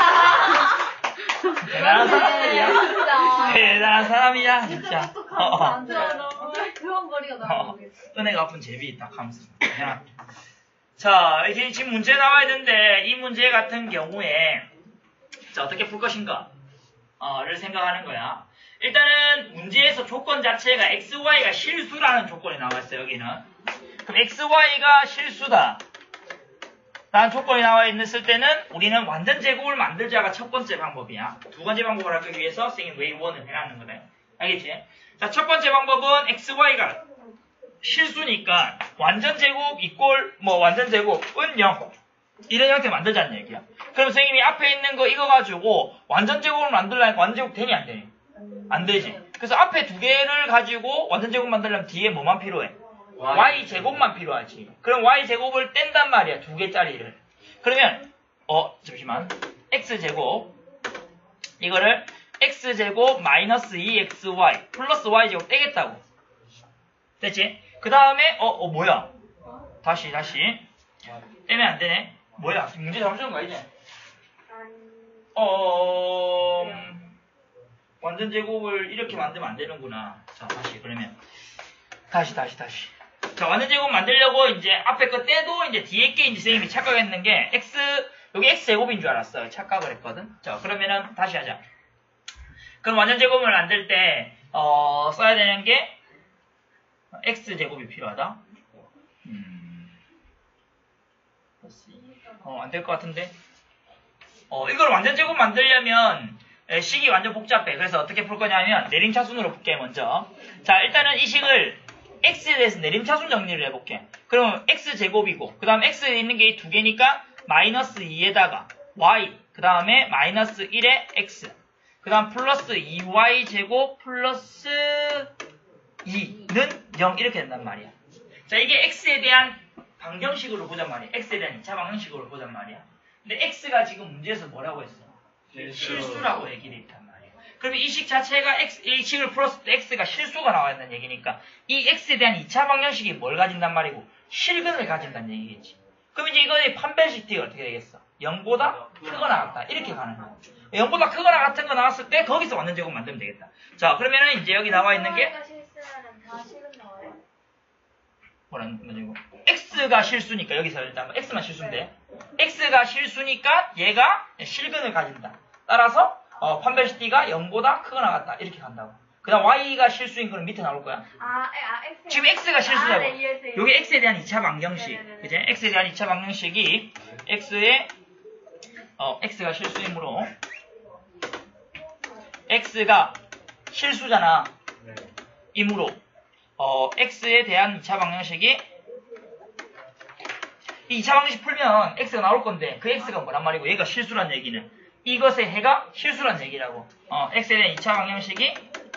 대단한 사람들이야. 진짜. 대단한 사람이야 진짜. 어, 어. 안 돼. 그런 거리가 나는 모르겠어. 은혜가 아픈 제비 딱 하면서 그냥. 자 이게 지금 문제 나와야 되는데 이 문제 같은 경우에 자 어떻게 풀 것인가 어를 생각하는 거야. 일단은 문제에서 조건 자체가 엑스 와이가 실수라는 조건이 나와 있어요. 여기는 그럼 엑스 와이가 실수다 라는 조건이 나와 있을 때는 우리는 완전 제곱을 만들자가 첫 번째 방법이야. 두 번째 방법을 하기 위해서 선생님 웨이 원을 해놨는 거네. 알겠지? 자, 첫 번째 방법은 엑스 와이가 실수니까 완전 제곱 이꼴 뭐 완전 제곱은 영 이런 형태 만들자는 얘기야. 그럼 선생님이 앞에 있는 거 이거 가지고 완전 제곱을 만들려니까 완전 제곱 되니 안 되니? 안 되지. 그래서 앞에 두 개를 가지고 완전 제곱 만들려면 뒤에 뭐만 필요해? y 제곱만 필요하지. 그럼 y 제곱을 뗀단 말이야. 두 개짜리를. 그러면 어 잠시만 x 제곱 이거를 x 제곱 마이너스 이 엑스 와이 플러스 y 제곱 떼겠다고. 됐지? 그 다음에 어, 어 뭐야? 다시 다시 떼면 안 되네. 뭐야? 문제 잘못 적은 거 아니지? 어 음, 완전 제곱을 이렇게 만들면 안 되는구나. 자 다시 그러면 다시 다시 다시 자 완전 제곱 만들려고 이제 앞에 거 떼도 이제 뒤에 게 이제 선생님이 착각했는 게 x 여기 x 제곱인 줄 알았어요. 착각을 했거든. 자 그러면은 다시 하자. 그럼 완전 제곱을 만들 때 어, 써야 되는 게 x 제곱이 필요하다. 음. 어, 안 될 것 같은데. 어, 이걸 완전 제곱 만들려면 에, 식이 완전 복잡해. 그래서 어떻게 풀 거냐면 내림차순으로 풀게 먼저. 자 일단은 이 식을 x에 대해서 내림차순 정리를 해볼게. 그러면 x제곱이고 그 다음 x에 있는 게 두 개니까 마이너스 이에다가 y 그 다음에 마이너스 일에 x 그 다음 플러스 이 와이 제곱 플러스 이는 영 이렇게 된단 말이야. 자, 이게 x에 대한 방정식으로 보잔 말이야. x에 대한 이 차 방정식으로 보잔 말이야. 근데 x가 지금 문제에서 뭐라고 했어? 실수라고 얘기를 했단 말이야. 그러면 이 식 자체가 x, 이 식을 풀었을 때 x가 실수가 나와야 된다는 얘기니까 이 x에 대한 이 차 방정식이 뭘 가진단 말이고 실근을 가진다는 얘기겠지. 그럼 이제 이거의 판별식 t가 어떻게 되겠어? 영보다 크거나 같다. 이렇게 가는 거야. 영보다 크거나 같은 거 나왔을 때 거기서 완전 제곱 만들면 되겠다. 자, 그러면은 이제 여기 나와 있는 게 실수하면 다 실은 나와요? 뭐라는 거죠? x가 실수니까 여기서 일단 x만 실수인데 x가 실수니까 얘가 실근을 가진다. 따라서 어, 판별식 t가 영보다 크거나 같다. 이렇게 간다고. 그 다음 y가 실수인 거는 밑에 나올 거야. 아, 아 X. 지금 x가 실수라고. 아, 네, 이해했어요. 여기 x에 대한 이 차 방정식. 네네네. 그제? x에 대한 이 차 방정식이 x의 어, x가 실수이므로 x가 실수잖아. 네. 이므로 어, x에 대한 이 차 방정식이 이 이 차 방정식 풀면 x가 나올 건데 그 x가 뭐란 말이고 얘가 실수란 얘기는 이것의 해가 실수란 얘기라고. 어, x에 대한 이 차 방정식이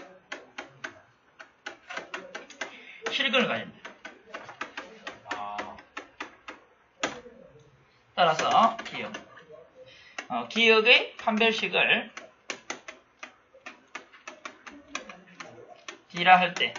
실근을 가진다. 아, 따라서 기억. 어, 기억의 판별식을 d라 할 때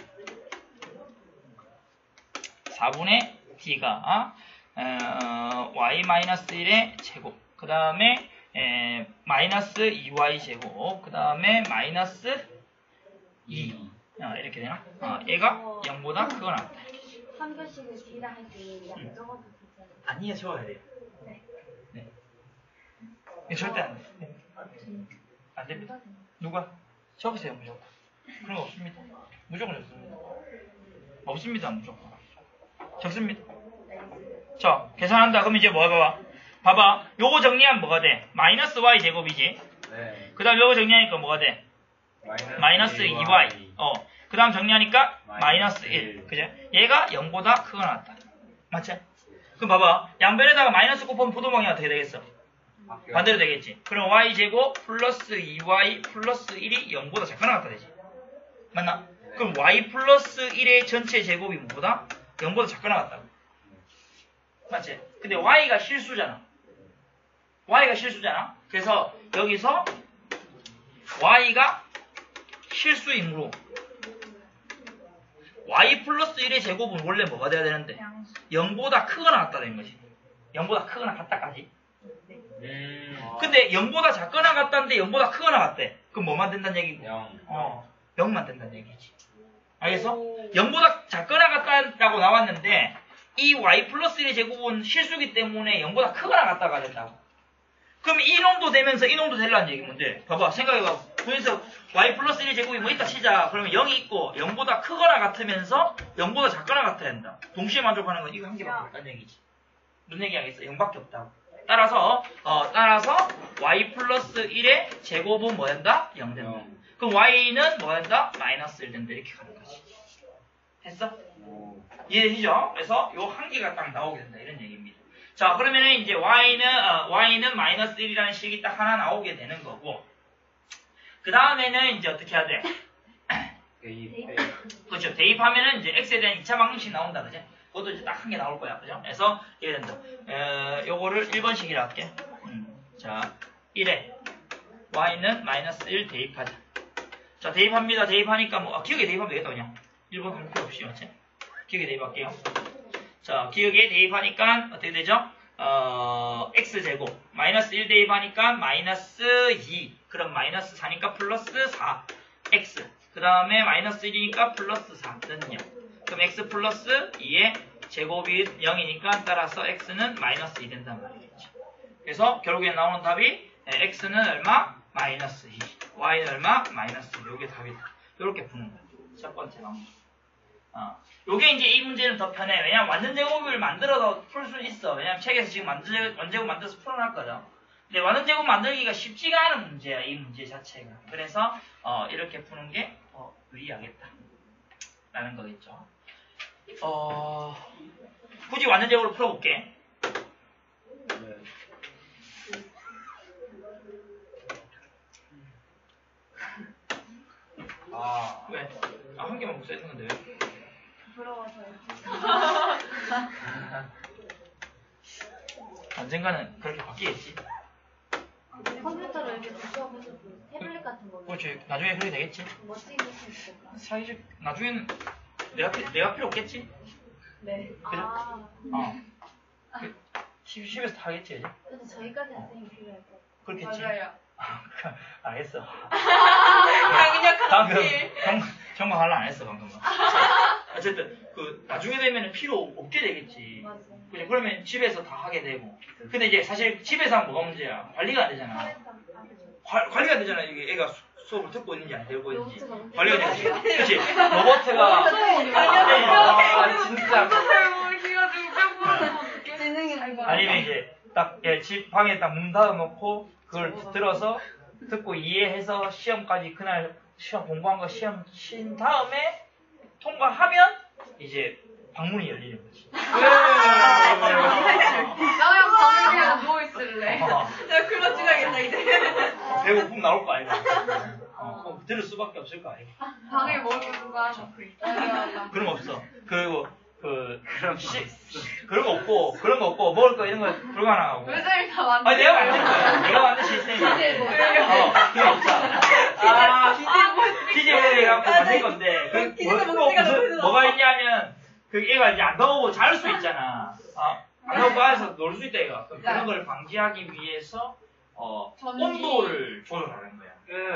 사분의 d가 어, y-일의 제곱 그 다음에 마이너스 이 와이 제곱 그 다음에 마이너스 이 어, 이렇게 되나? 어, 얘가 영보다 크거나 같다. 판별식을 D랑 할때 양 적어도 되잖아요. 아니에 적어야 돼요. 네. 네. 이거 절대 안 돼. 안 됩니다. 누가? 적으세요, 무조건. 그런 거 없습니다. 무조건 적습니다. 없습니다, 무조건. 적습니다. 자, 계산한다. 그럼 이제 뭐 해봐. 봐봐. 요거 정리하면 뭐가 돼? 마이너스 y 제곱이지. 네. 그 다음 요거 정리하니까 뭐가 돼? 마이너스 이 와이. 어. 그 다음 정리하니까 마이너스 일. 그죠? 얘가 영보다 크거나 같다. 맞지? 그럼 봐봐. 양변에다가 마이너스 곱하면 부동항이 어떻게 되겠어? 반대로 되겠지. 그럼 y제곱 플러스 이 와이 플러스 일이 영보다 작거나 같다 되지. 맞나? 그럼 y 플러스 일의 전체 제곱이 뭐보다? 영보다 작거나 같다. 맞지? 근데 y가 실수잖아. y가 실수잖아. 그래서 여기서 y가 실수이므로 y 플러스 일의 제곱은 원래 뭐가 돼야 되는데? 영보다 크거나 같다 된 거지. 영보다 크거나 같다까지. 음. 근데 영보다 작거나 같다는데 영보다 크거나 같대. 그럼 뭐만 된다는 얘기고? 영. 어, 영만 된다는 얘기지. 알겠어? 영보다 작거나 같다라고 나왔는데 이 y 플러스 일의 제곱은 실수기 때문에 영보다 크거나 같다가 된다고. 그럼 이놈도 되면서 이놈도 되려는 얘기 뭔데? 봐봐, 생각해봐. 그래서 y 플러스 일의 제곱이 뭐 있다 치자. 그러면 영이 있고 영보다 크거나 같으면서 영보다 작거나 같아야 된다. 동시에 만족하는 건 이거 한 개밖에 없다는 얘기지. 무슨 얘기 하겠어? 영밖에 없다고. 따라서 어, 따라서 y 플러스 일의 제곱은 뭐 된다? 영 된다. 영. 그럼 y는 뭐 된다? 마이너스 일 된다. 이렇게 가는 거지. 됐어? 오. 이해되시죠? 그래서 요 한 개가 딱 나오게 된다. 이런 얘기입니다. 자, 그러면은 이제 y는 어, y는 마이너스 일이라는 식이 딱 하나 나오게 되는 거고, 그 다음에는 이제 어떻게 해야 돼? 대입. 그렇죠. 대입하면은 이제 x에 대한 이 차 방정식 나온다, 그죠? 그것도 이제 딱 한 개 나올 거야, 그죠? 그래서 이래 된다. 에, 요거를 일 번식이라 할게. 음, 자, 일에 y는 마이너스 일 대입하자. 자, 대입합니다. 대입하니까 뭐 아, 기억에 대입하면 되겠다, 그냥. 일 번 할 필요 없이, 맞지? 기억에 대입할게요. 자, 기억에 대입하니까 어떻게 되죠? 어, x제곱 마이너스 일 대입하니까 마이너스 이. 그럼 마이너스 사니까 플러스 사. x. 그 다음에 마이너스 일이니까 플러스 사는 영. 그럼 x 플러스 이의 제곱이 영이니까 따라서 x는 마이너스 이 된단 말이겠지. 그래서 결국에 나오는 답이 x는 얼마? 마이너스 이. y는 얼마? 마이너스 일. 요게 답이다. 요렇게 푸는 거야. 첫 번째 방법. 어. 요게 이제 이 문제는 더 편해. 왜냐면 완전 제곱을 만들어서 풀 수 있어. 왜냐면 책에서 지금 완전 제곱, 완전 제곱 만들어서 풀어놨거든. 근데 완전 제곱 만들기가 쉽지가 않은 문제야. 이 문제 자체가. 그래서 어, 이렇게 푸는 게 더 유리하겠다. 라는 거겠죠. 어, 굳이 완전적으로 풀어볼게. 네. 아, 왜? 아, 한 개만 복사했는 건데 왜? 부러워서요. 언젠가는 그렇게 바뀌겠지. 컴퓨터로 이렇게 붙여보셔도 태블릿 같은 걸로 그렇지. 나중에 그렇게 되겠지. 멋지게 했으면 좋겠다. 사이즈, 나중에는 내가, 피- 내가 필요 없겠지? 네. 그죠? 아, 어. 그, 집에서 다 하겠지, 이제? 근데 저희까지는 선생님 필요할 거. 그렇겠지. 맞아요. 알겠어. 강력한 방금, 어필. 정, 정말 하려 안 했어, 방금. 어쨌든, 그, 나중에 되면 필요 없게 되겠지. 맞아. 그죠? 그러면 집에서 다 하게 되고. 근데 이제 사실 집에서 하면 뭐가 문제야? 관리가 안 되잖아. 관, 관리가 안 되잖아. 이게 애가 수, 수업을 듣고 있는지 안 듣고 있는지. 관리가 되지. 그치? 로버트가. 아, 진짜. 아니면 이제 딱 집 방에 딱 문 닫아놓고 그걸 들어서 듣고 이해해서 시험까지 그날 시험 공부한 거 시험 친 다음에 통과하면 이제 방문이 열리는 거지. 나 그냥 방에 그냥 누워있을래. 어, 나 그만 찍어야겠다 이제. 배고픔 나올 거 아이가. 어, 그럼 들을 수밖에 없을 거 아이가. 방에 먹는가? 맞아. 그런 거 없어. 그리고 그 그런 시, 그런 거 없고 그런 거 없고 먹을 거 이런 거 불가능하고. 요즘이 다 만든 아니 내가 만든 거야. 내가 만든 시스템이야. 어, 그게 없잖아. 아, 기재를 해갖고 만든 건데, 그, 기재가 뭐, 목소리가 무슨, 너무 뭐가 있냐면, 그 애가 이제 안 나오고 잘 수 있잖아. 어, 안 나오고 안에서 놀 수 있다, 애가. 그럼 그런 걸 방지하기 위해서, 어, 전기. 온도를 조절하는 거야.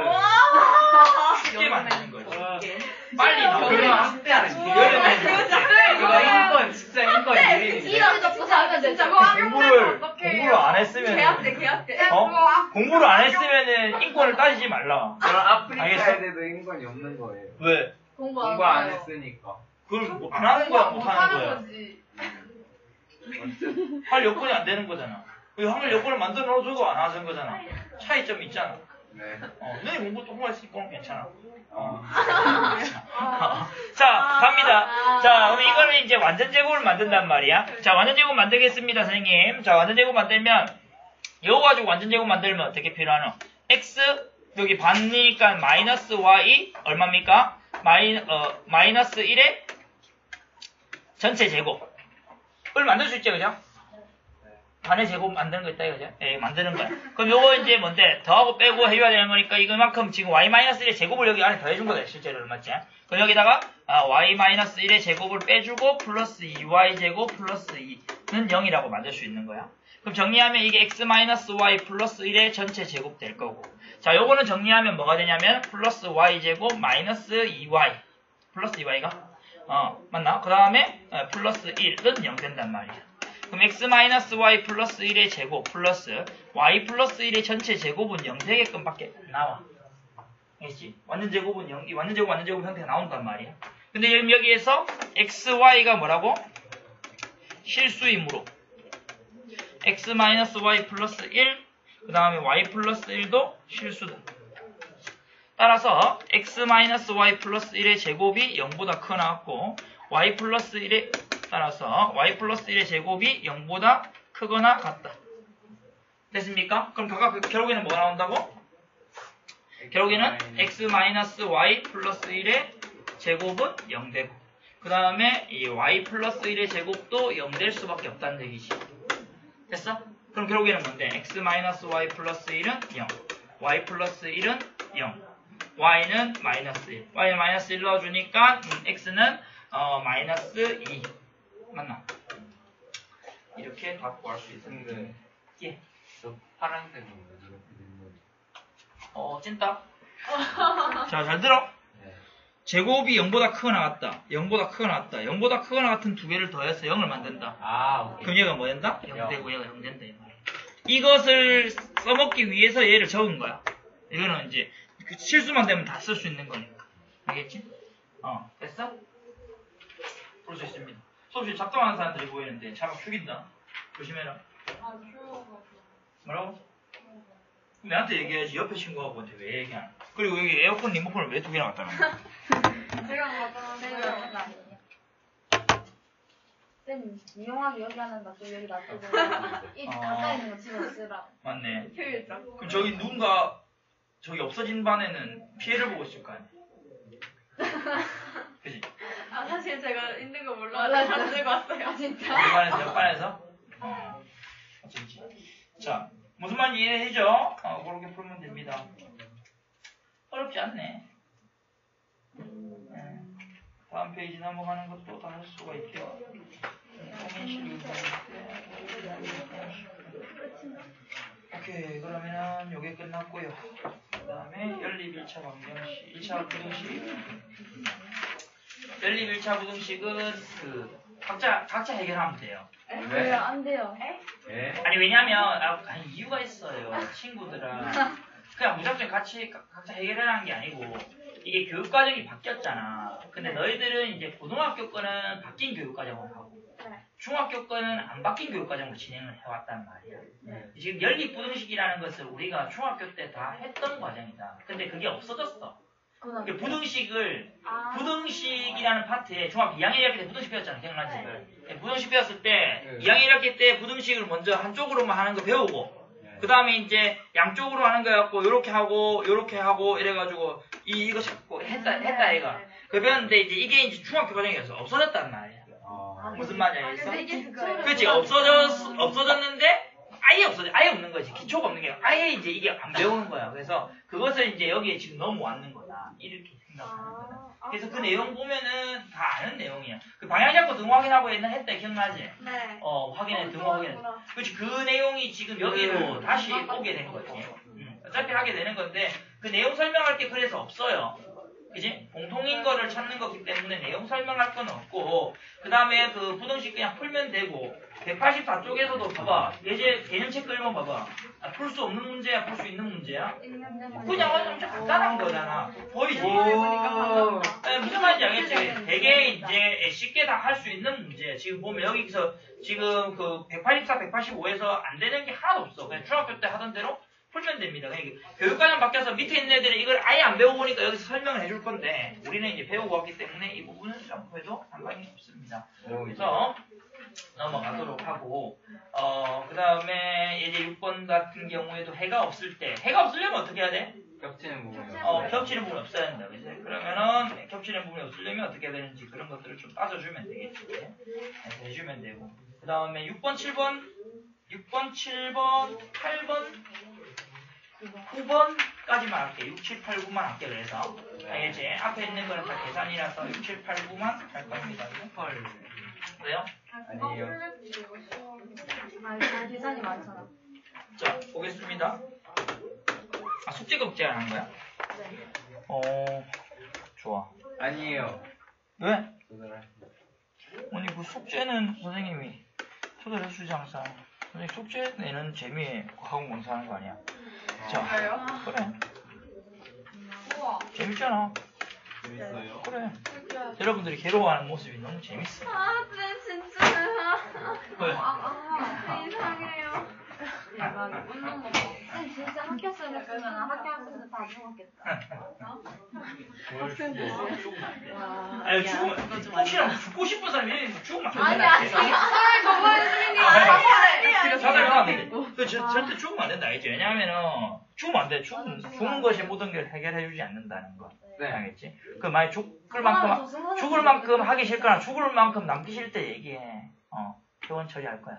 쉽게 만드는 거지. 빨리 나오게. 그거 진짜 안 해. 여름에 그거 인권, 진짜 인권 일인데. 이렇게 접고 살면 되죠. 공부를, 공부를 안 했으면, 개학대 개학대. 어? 공부를 안 했으면은 인권을 따지지 말라. 그럼 아프리카 알겠어? 애들도 인권이 없는 거예요. 왜? 공부 공부 안 했으니까. 그걸 뭐안 하는 거야, 못 하는 거야? 거지. 할 여건이 안 되는 거잖아. 그 할 여건을 만들어 놓아줘도 안 하는 거잖아. 차이점이 있잖아. 네. 어, 너희 공부 통과했으니까 괜찮아. 어. 자, 갑니다. 자, 그럼 이거는 이제 완전 제곱을 만든단 말이야. 자, 완전 제곱 만들겠습니다, 선생님. 자, 완전 제곱 만들면, 이거 가지고 완전 제곱 만들면 어떻게 필요하노? x, 여기 반이니까 마이너스 y, 얼마입니까? 마이, 어, 마이너스 일의 전체 제곱을 만들 수 있죠, 그죠? 반의 제곱 만드는 거 있다 이거죠? 예, 만드는 거야. 그럼 요거 이제 뭔데? 더하고 빼고 해줘야 되는 거니까 이거만큼 지금 y-일의 제곱을 여기 안에 더해준 거다, 실제로. 맞지? 그럼 여기다가 아, y-일의 제곱을 빼주고 플러스 이 와이 제곱 플러스 이는 영이라고 만들 수 있는 거야. 그럼 정리하면 이게 x-y 플러스 일의 전체 제곱 될 거고. 자, 요거는 정리하면 뭐가 되냐면 플러스 y 제곱 마이너스 이 와이 플러스 이 와이가 어, 맞나? 그 다음에 어, 플러스 일은 영 된단 말이야. 그럼 x-y 플러스 일의 제곱 플러스 y 플러스 일의 전체 제곱은 영 되게끔 밖에 나와. 알겠지? 완전 제곱은 영, 이 완전 제곱, 완전 제곱 형태가 나온단 말이야. 근데 지금 여기에서 xy가 뭐라고? 실수이므로 x-y 플러스 일, 그 다음에 y 플러스 일도 실수다. 따라서 x-y 플러스 일의 제곱이 영보다 크거 나왔고 y 플러스 일의 따라서 y 플러스 일의 제곱이 영보다 크거나 같다. 됐습니까? 그럼 각각 결국에는 뭐가 나온다고? 결국에는 x-y 플러스 일의 제곱은 영 되고 그 다음에 이 y 플러스 일의 제곱도 영 될 수밖에 없다는 얘기지. 됐어? 그럼 결국에는 뭔데? x-y 플러스 일은 영, y 플러스 일은 영, y는 마이너스 일. y는 마이너스 일 넣어주니까 음, x는 어, 마이너스 이. 맞나? 이렇게 다 구할 수 있습니다. 근데 예. 저 파란색은 왜 저렇게 된 거지? 어, 찐따. 자, 잘 들어. 네. 제곱이 영보다 크거나 같다. 영보다 크거나 같다. 영보다 크거나 같은 두 개를 더해서 영을 만든다. 아, 오케이. 그럼 얘가 뭐 된다? 영 영. 되고 얘가 영 된다. 이 말이야. 이것을 써먹기 위해서 얘를 적은 거야. 이거는 이제 그 실수만 되면 다 쓸 수 있는 거니까. 알겠지? 어, 됐어? 볼 수 있습니다. 수업실 작동하는 사람들이 보이는데 차가 죽인다. 조심해라. 아, 추워. 뭐라고? 내한테 얘기해야지. 옆에 친구하고한테 왜 얘기 안 해? 그리고 여기 에어컨 리모컨을 왜 두 개나 갖다 놔? 제가 갖다 놨어요. 제가 쌤 유용하게 여기 하나 놔두고 여기 놔두고 이 아. 가까이 있는 거 집어 쓰라. 맞네. 효율적. 그럼 저기 누군가 저기 없어진 반에는 피해를 보고 있을 거 아니야. 그지? 아 사실 제가 있는 거 몰라요. 몰라서 안 들고 왔어요. 아 진짜? 옆 반에서 옆 반에서? 어. 어쩐지. 자, 무슨 말인지 이해되죠? 어, 그렇게 풀면 됩니다. 어렵지 않네. 네. 다음 페이지 넘어가는 것도 다 할 수가 있죠. 오케이, 그러면은 요게 끝났고요. 그 다음에 연립 일 차 방정식, 일 차 부등식. 연립 일 차 부등식은 그 각자 각자 해결하면 돼요. 왜? 안 돼요. 예? 아니 왜냐면 아, 아니, 이유가 있어요. 친구들아. 그냥 무작정 같이 가- 각자 해결하라는 게 아니고 이게 교육 과정이 바뀌었잖아. 근데 너희들은 이제 고등학교 거는 바뀐 교육 과정을 하고 중학교 거는 안 바뀐 교육 과정을 진행을 해왔단 말이야. 지금 연립 부등식이라는 것을 우리가 중학교 때 다 했던 과정이다. 근데 그게 없어졌어. 그건 그 부등식을 아. 부등식이라는 파트에 중학교 이 학년 일 학기 때 부등식 배웠잖아. 기억나지? 네. 부등식 배웠을 때 네. 이 학년 일 학기 때 부등식을 먼저 한쪽으로만 하는 거 배우고 네. 그 다음에 이제 양쪽으로 하는 거 갖고 요렇게 하고 요렇게 하고 이래가지고 이 이거 잡고 했다 했다 얘가 그 배웠는데 이제 이게 이제 중학교 과정이어서 없어졌단 말이야. 어. 무슨 말인지 알겠어? 근데 이게 그거예요. 그렇지 없어졌 없어졌는데 아예 없어져 아예 없는 거지. 기초가 없는 게 아예 이제 이게 안 배우는 거야. 그래서 그것을 이제 여기에 지금 넘어왔는 거다. 이렇게 생각하는 거다. 그래서 그 내용 보면은 다 아는 내용이야. 그 방향 잡고 등호 확인하고 옛날 했다 기억나지? 네. 어 확인해 등호 확인해. 그렇지 그 내용이 지금 여기로 다시 오게 된 거지. 음, 어차피 하게 되는 건데 그 내용 설명할 게 그래서 없어요. 그지? 공통인 거를 찾는 거기 때문에 내용 설명할 건 없고 그 다음에 그 부등식 그냥 풀면 되고 백팔십사 쪽에서도 봐봐. 예제 개념 체크 읽어 봐봐. 아, 풀 수 없는 문제야? 풀 수 있는 문제야? 그냥 엄청 간단한 거잖아. 보이지? 오. 네, 무슨 말인지 알겠지? 되게 이제 쉽게 다 할 수 있는 문제. 지금 보면 여기서 지금 그 백팔십사, 백팔십오에서 안 되는 게 하나도 없어. 그냥 중학교 때 하던 대로 풀면 됩니다. 그냥 교육과정 바뀌어서 밑에 있는 애들은 이걸 아예 안 배워보니까 여기서 설명을 해줄 건데 우리는 이제 배우고 왔기 때문에 이 부분은 점프해도 상관이 없습니다. 그래서 넘어가도록 하고 어, 그 다음에 이제 육 번 같은 경우에도 해가 없을 때 해가 없으려면 어떻게 해야 돼? 겹치는 부분이 어, 겹치는 부분이 없어야 된다. 그지? 그러면은 겹치는 부분이 없으려면 어떻게 해야 되는지 그런 것들을 좀 따져주면 되겠지. 네, 해주면 되고. 그 다음에 육 번, 칠 번, 육 번, 칠 번, 팔 번, 구 번까지만 할게. 육, 칠, 팔, 구만 할게. 그래서 알겠지? 앞에 있는 거는 다 계산이라서 육, 칠, 팔, 구만 할 겁니다. 헐. 왜요? 아니에요. 아, 다 계산이 많잖아. 자, 보겠습니다. 아, 숙제가 숙제하는 거야? 네. 어, 좋아. 아니에요. 왜? 조절하십니다. 아니 그 숙제는 선생님이 초대를 해주지 항상. 선생님 숙제 내는 재미에 학원 공사하는 거 아니야? 자, 그래요? 그래. 우와. 재밌잖아. 재밌어요. 그래. 여러분들이 괴로워하는 모습이 너무 재밌어. 아, 네, 진짜. 왜? 아, 이상해요. 막 웃는 거 봐. 쌤 진짜 학교 쓰랬으면 학교 학생들 다 죽었겠다. 와. 아니 죽으면 혹시라도 죽고 싶은 사람이 이렇게 죽으면 안 아니 된다. 아니. 아, 정말 수민이 아니, 아니, 아니, 자살 아니. 하면 안 돼. 그 저- 절대 죽으면 안 된다 알겠지? 왜냐하면은 죽으면 안 돼. 죽은, 죽은 것이 모든 걸 해결해주지 않는다는 거. 네. 알겠지? 그 만약 죽을 만큼 죽을 만큼 하기 싫거나 죽을 만큼 남기 싫을 때 얘기해. 어, 퇴원 처리할 거야.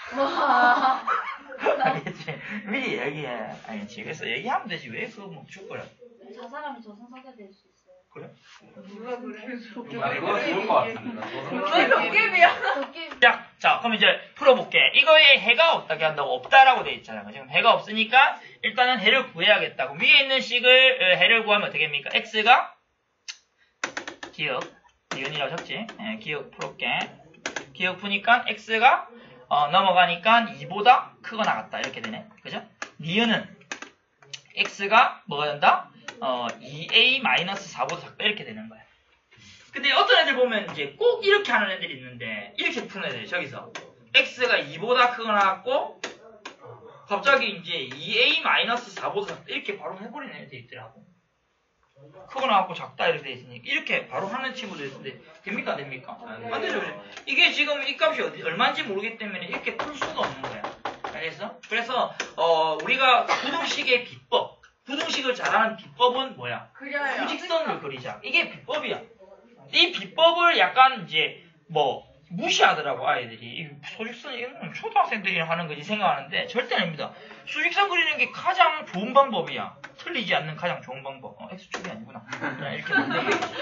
알겠지? 미리 얘기해. 알겠지? 그래서 얘기하면 되지. 왜 그거 뭐 죽거려? 자살하면 저승사자 될 수 있어요. 그래? 누가 그래? 아, 이거 좋을 것 같습니다. 왜 도깨비야? 도깨비. 자, 자, 그럼 이제 풀어볼게. 이거에 해가 어떻게 한다고? 없다라고 돼 있잖아요. 지금 해가 없으니까 일단은 해를 구해야겠다고. 위에 있는 식을 어, 해를 구하면 어떻게 합니까? x가 기억, 니은이라고 적지? 예, 기억 풀어볼게. 기억 푸니까 x가 어, 넘어가니까 이보다 크거나 같다. 이렇게 되네. 그죠? 니은은 x가 뭐가 된다? 어, 이 에이 마이너스 사보다 작다. 이렇게 되는 거야. 근데 어떤 애들 보면 이제 꼭 이렇게 하는 애들이 있는데 이렇게 푸는 애들이 저기서 x가 이보다 크거나 같고 갑자기 이제 이 에이 마이너스 사보다 작다. 이렇게 바로 해버리는 애들이 있더라고. 크거나 같고 작다 이렇게 돼 있으니까 이렇게 바로 하는 친구들 있는데 됩니까 안 됩니까? 안 되죠. 이게 지금 이 값이 어디, 얼마인지 모르기 때문에 이렇게 풀 수가 없는 거야. 알겠어? 그래서, 어, 우리가 부등식의 비법, 부등식을 잘하는 비법은 뭐야? 그려요. 수직선을 그리자. 이게 비법이야. 이 비법을 약간 이제, 뭐, 무시하더라고, 아이들이. 이 수직선, 이건 초등학생들이 하는 거지 생각하는데, 절대 아닙니다. 수직선 그리는 게 가장 좋은 방법이야. 틀리지 않는 가장 좋은 방법. 어, X축이 아니구나. 그냥 이렇게 만들면 되지.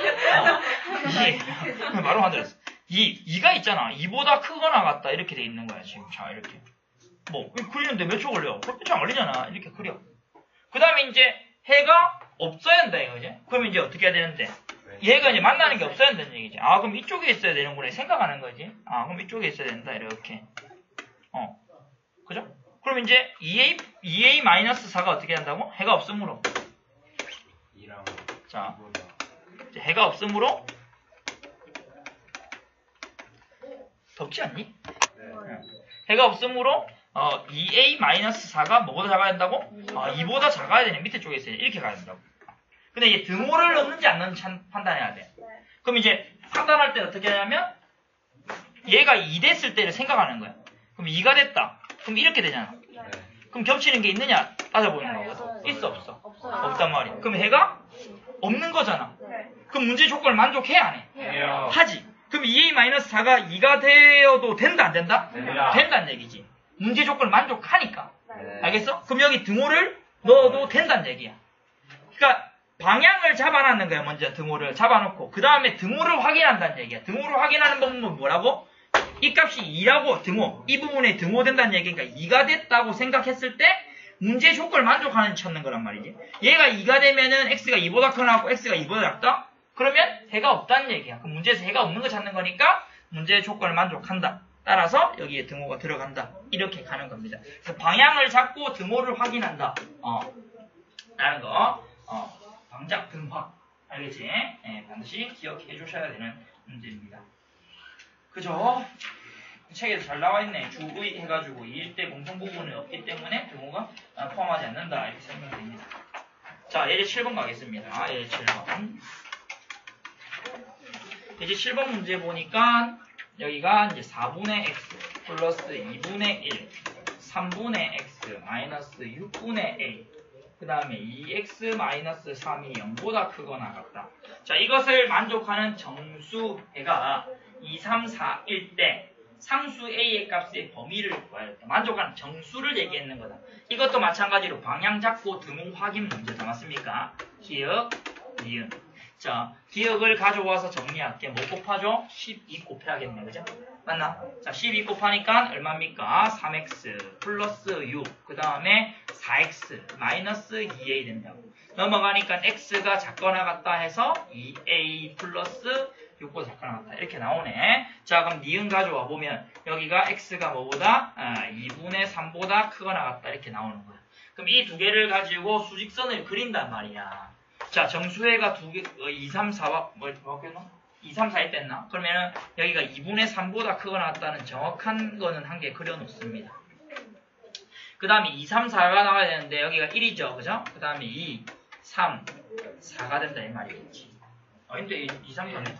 어, 이. 바로 만들었어. 이, 이가 있잖아. 이보다 크거나 같다. 이렇게 돼 있는 거야, 지금. 자, 이렇게. 뭐, 그리는데 몇 초 걸려? 몇 초 안 걸리잖아. 이렇게 그려. 그 다음에 이제, 해가 없어야 한다, 이거지? 그러면 이제 어떻게 해야 되는데? 얘가 이제 만나는 게 없어야 한다는 얘기지. 아, 그럼 이쪽에 있어야 되는구나. 생각하는 거지. 아, 그럼 이쪽에 있어야 된다. 이렇게. 어. 그죠? 그럼 이제 이에이, 이에이 마이너스 사가 어떻게 한다고? 해가 없으므로. 이랑 자, 이보다. 이제 해가 없으므로. 덥지 않니? 네. 해가 없으므로, 어, 이에이 마이너스 사가 뭐보다 작아야 된다고? 아, 이보다 작아야 되네. 밑에 쪽에 있어야 돼. 이렇게 가야 된다고. 근데 이게 등호를 넣는지 안 넣는지 판단해야 돼. 그럼 이제 판단할 때는 어떻게 하냐면 얘가 이 됐을 때를 생각하는 거야. 그럼 이가 됐다. 그럼 이렇게 되잖아. 네. 그럼 겹치는 게 있느냐 따져보는 거거든. 있어 없어? 없어요. 없단 말이야. 그럼 해가 없는 거잖아. 네. 그럼 문제 조건을 만족해 안 해? 해요. 하지. 그럼 이에이 마이너스 사가 이가 되어도 된다 안 된다? 됩니다. 된다는 얘기지. 문제 조건을 만족하니까. 네. 알겠어? 그럼 여기 등호를 넣어도 된다는 얘기야. 그러니까 방향을 잡아놨는 거야. 먼저 등호를 잡아놓고 그 다음에 등호를 확인한다는 얘기야. 등호를 확인하는 방법은 뭐라고? 이 값이 이라고 등호 이 부분에 등호 된다는 얘기니까 이가 됐다고 생각했을 때 문제 조건을 만족하는지 찾는 거란 말이지. 얘가 이가 되면은 x가 이보다 크나고 x가 이보다 작다? 그러면 해가 없다는 얘기야. 그럼 문제에서 해가 없는 거 찾는 거니까 문제 조건을 만족한다. 따라서 여기에 등호가 들어간다. 이렇게 가는 겁니다. 그래서 방향을 잡고 등호를 확인한다. 어, 라는 거. 어, 방작 등화. 알겠지? 네, 반드시 기억해 주셔야 되는 문제입니다. 그죠? 책에도 잘 나와 있네. 주의 해가지고 이일 대 공통 부분이 없기 때문에 등호가 포함하지 않는다. 이렇게 설명됩니다. 자, 예제 칠 번 가겠습니다. 예제 칠 번. 예제 칠 번 문제 보니까 여기가 이제 사분의 x 플러스 이분의 일, 삼분의 x 마이너스 육분의 a, 그 다음에 이 엑스 마이너스 삼이 영보다 크거나 같다. 자, 이것을 만족하는 정수해가 이, 삼, 사일 때 상수 a의 값의 범위를 구하였다. 만족하는 정수를 얘기했는 거다. 이것도 마찬가지로 방향 잡고 등호 확인 문제다. 맞습니까? 기억, 니은. 자, 기억을 가져와서 정리할게. 뭐 곱하죠? 십이 곱해야겠네. 그죠? 맞나? 자, 십이 곱하니까 얼마입니까? 삼 엑스 플러스 육. 그 다음에 사 엑스 마이너스 이 에이 된다고. 넘어가니까 x가 작거나 같다 해서 이 에이 플러스 육보다 작거나 같다. 이렇게 나오네. 자, 그럼 니은 가져와 보면 여기가 x가 뭐보다? 아, 이분의 삼보다 크거나 같다. 이렇게 나오는 거야. 그럼 이 두 개를 가지고 수직선을 그린단 말이야. 자, 정수해가 두 개, 어, 이, 삼, 사와, 뭐, 뭐였나? 이, 삼, 사일 뗐나? 그러면은, 여기가 이분의 삼보다 크거나 같다는 정확한 거는 한 개 그려놓습니다. 그 다음에 이, 삼, 사가 나와야 되는데, 여기가 일이죠. 그죠? 그 다음에 이, 삼, 사가 된다, 이 말이겠지. 어, 근데 이, 삼, 사네.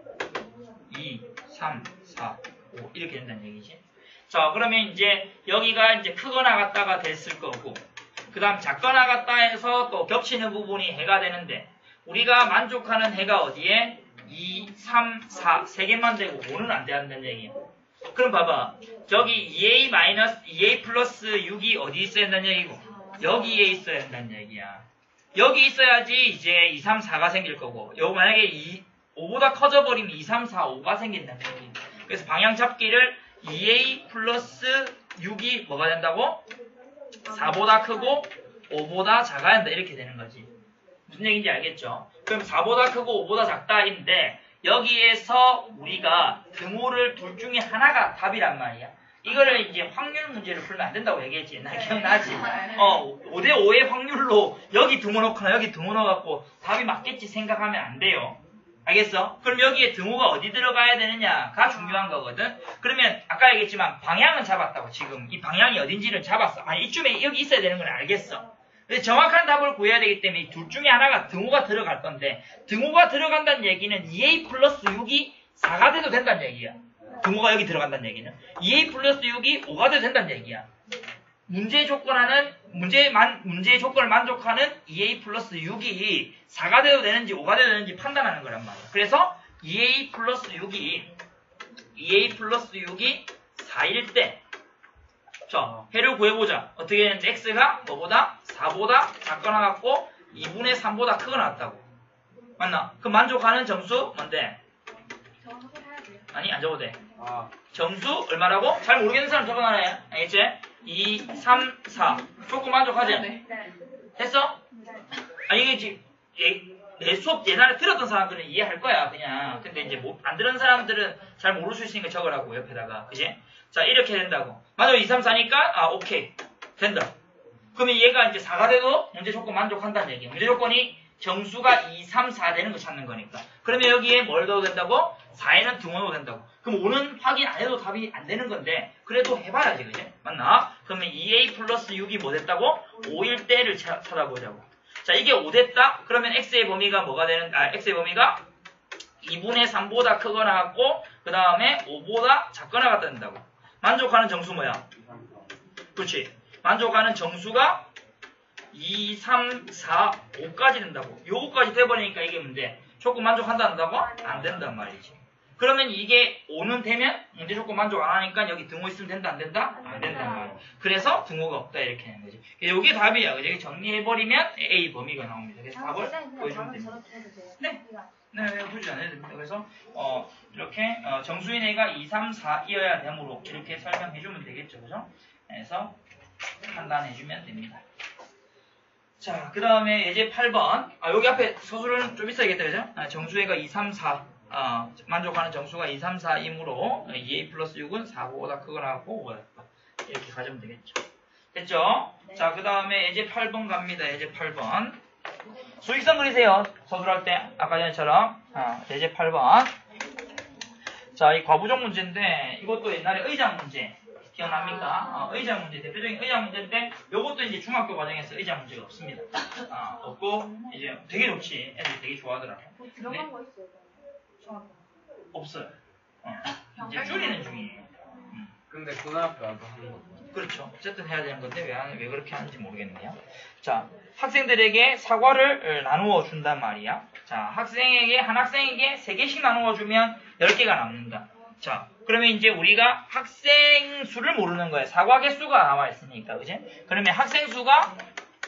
이, 삼, 사, 오, 이렇게 된다는 얘기지. 자, 그러면 이제, 여기가 이제 크거나 같다가 됐을 거고, 그 다음 작거나 같다 해서 또 겹치는 부분이 해가 되는데 우리가 만족하는 해가 어디에? 이, 삼, 사 세 개만 되고 오는 안 된다는 얘기예요. 그럼 봐봐. 저기 이 에이 마이너스 이 에이 플러스 육이 어디 있어야 된다는 얘기고 여기에 있어야 된다는 얘기야. 여기 있어야지 이제 이, 삼, 사가 생길 거고 요 만약에 이, 오보다 커져버리면 이, 삼, 사, 오가 생긴다는 얘기예요. 그래서 방향 잡기를 이 에이 플러스 육이 뭐가 된다고? 사보다 크고 오보다 작아야 한다. 이렇게 되는 거지. 무슨 얘기인지 알겠죠? 그럼 사보다 크고 오보다 작다인데 여기에서 우리가 등호를 둘 중에 하나가 답이란 말이야. 이거를 이제 확률 문제를 풀면 안 된다고 얘기했지. 옛날에 기억나지? 어, 오 대 오의 확률로 여기 등호 넣거나 여기 등호 넣어갖고 답이 맞겠지 생각하면 안 돼요. 알겠어? 그럼 여기에 등호가 어디 들어가야 되느냐가 중요한 거거든. 그러면 아까 얘기했지만 방향은 잡았다고. 지금 이 방향이 어딘지를 잡았어. 아, 이쯤에 여기 있어야 되는 건 알겠어. 근데 정확한 답을 구해야 되기 때문에 이 둘 중에 하나가 등호가 들어갈 건데 등호가 들어간다는 얘기는 이 에이 플러스 육이 사가 돼도 된다는 얘기야. 등호가 여기 들어간다는 얘기는 이에이 플러스 육이 오가 돼도 된다는 얘기야. 문제 조건하는 문제만 문제의 조건을 만족하는 이에이 플러스 육이 사가 돼도 되는지 오가 돼도 되는지 판단하는 거란 말이야. 그래서 이에이 플러스 육이 이에이 플러스 육이 사일 때 자, 해를 구해보자. 어떻게 되는지 x가 뭐보다 사보다 작거나 같고 이분의 삼보다 크거나 같다고. 맞나? 그럼 만족하는 점수 뭔데? 아니 안 적어도 돼. 아, 점수 얼마라고? 잘 모르겠는 사람 적어놔라. 알겠지? 이, 삼, 사. 조금 만족하지? 네. 됐어? 아니 이게 지금 내 수업 옛날에 들었던 사람들은 이해할 거야 그냥. 근데 이제 뭐, 안 들은 사람들은 잘 모를 수 있으니까 적으라고 옆에다가. 그지? 자 이렇게 된다고. 맞아 이, 삼, 사니까 아 오케이 된다. 그러면 얘가 이제 사가 돼도 문제 조건 만족한다는 얘기야. 문제 조건이 정수가 이, 삼, 사 되는 거 찾는 거니까. 그러면 여기에 뭘 넣어도 된다고? 사에는 등호 넣어도 된다고. 그럼 오는 확인 안 해도 답이 안 되는 건데 그래도 해봐야지 그지? 맞나? 그러면 이에이 플러스 육이 뭐 됐다고? 오일 때를 차, 찾아보자고. 자 이게 오 됐다? 그러면 x의 범위가 뭐가 되는, 아 x의 범위가 이분의 삼보다 크거나 같고 그 다음에 오보다 작거나 같다 된다고. 만족하는 정수 뭐야? 그렇지. 만족하는 정수가 이, 삼, 사, 오까지 된다고. 요거까지 돼버리니까 이게 문제. 조건 만족한다 한다고? 안 된단 말이지. 그러면 이게 오는 되면 문제 조건 만족 안 하니까 여기 등호 있으면 된다 안 된다? 안 된단 말이야. 그래서 등호가 없다 이렇게 되는 거지. 요게 답이야. 그지? 정리해버리면 A 범위가 나옵니다. 그래서 답을 보여주면 됩니다. 네. 네, 네, 굳이 안 해도 됩니다. 그래서 어, 이렇게 어, 정수인 A가 이, 삼, 사이어야 되므로 이렇게 설명해주면 되겠죠. 그죠? 그래서 판단해주면 됩니다. 자, 그 다음에 예제 팔 번. 아, 여기 앞에 서술은 좀 있어야겠다. 그죠? 아, 정수애가 이, 삼, 사. 어, 만족하는 정수가 이, 삼, 사이므로 이에이 플러스 육은 사보다 크거나 같고 오보다 크다. 이렇게 가져오면 되겠죠. 됐죠? 네. 자, 그 다음에 예제 팔 번 갑니다. 예제 팔 번. 수익선 그리세요. 서술할 때 아까 전처럼. 어, 예제 팔 번. 자, 이 과부정 문제인데 이것도 옛날에 의장 문제. 기억납니까? 어, 의자 문제, 대표적인 의자 문제인데 요것도 이제 중학교 과정에서 의자 문제가 없습니다. 어, 없고 이제 되게 좋지. 애들이 되게 좋아하더라고. 뭐 들어간 거 있어요? 중학교. 없어요. 어, 이제 줄이는 중이에요. 음, 근데 고등학교 와도 하는 거. 그렇죠. 어쨌든 해야 되는 건데 왜, 안- 왜 그렇게 하는지 모르겠네요. 자, 학생들에게 사과를 나누어 준단 말이야. 자, 학생에게 한 학생에게 세 개씩 나누어 주면 열 개가 남는다. 자, 그러면 이제 우리가 학생 수를 모르는 거예요. 사과 개수가 나와 있으니까, 그지? 그러면 학생 수가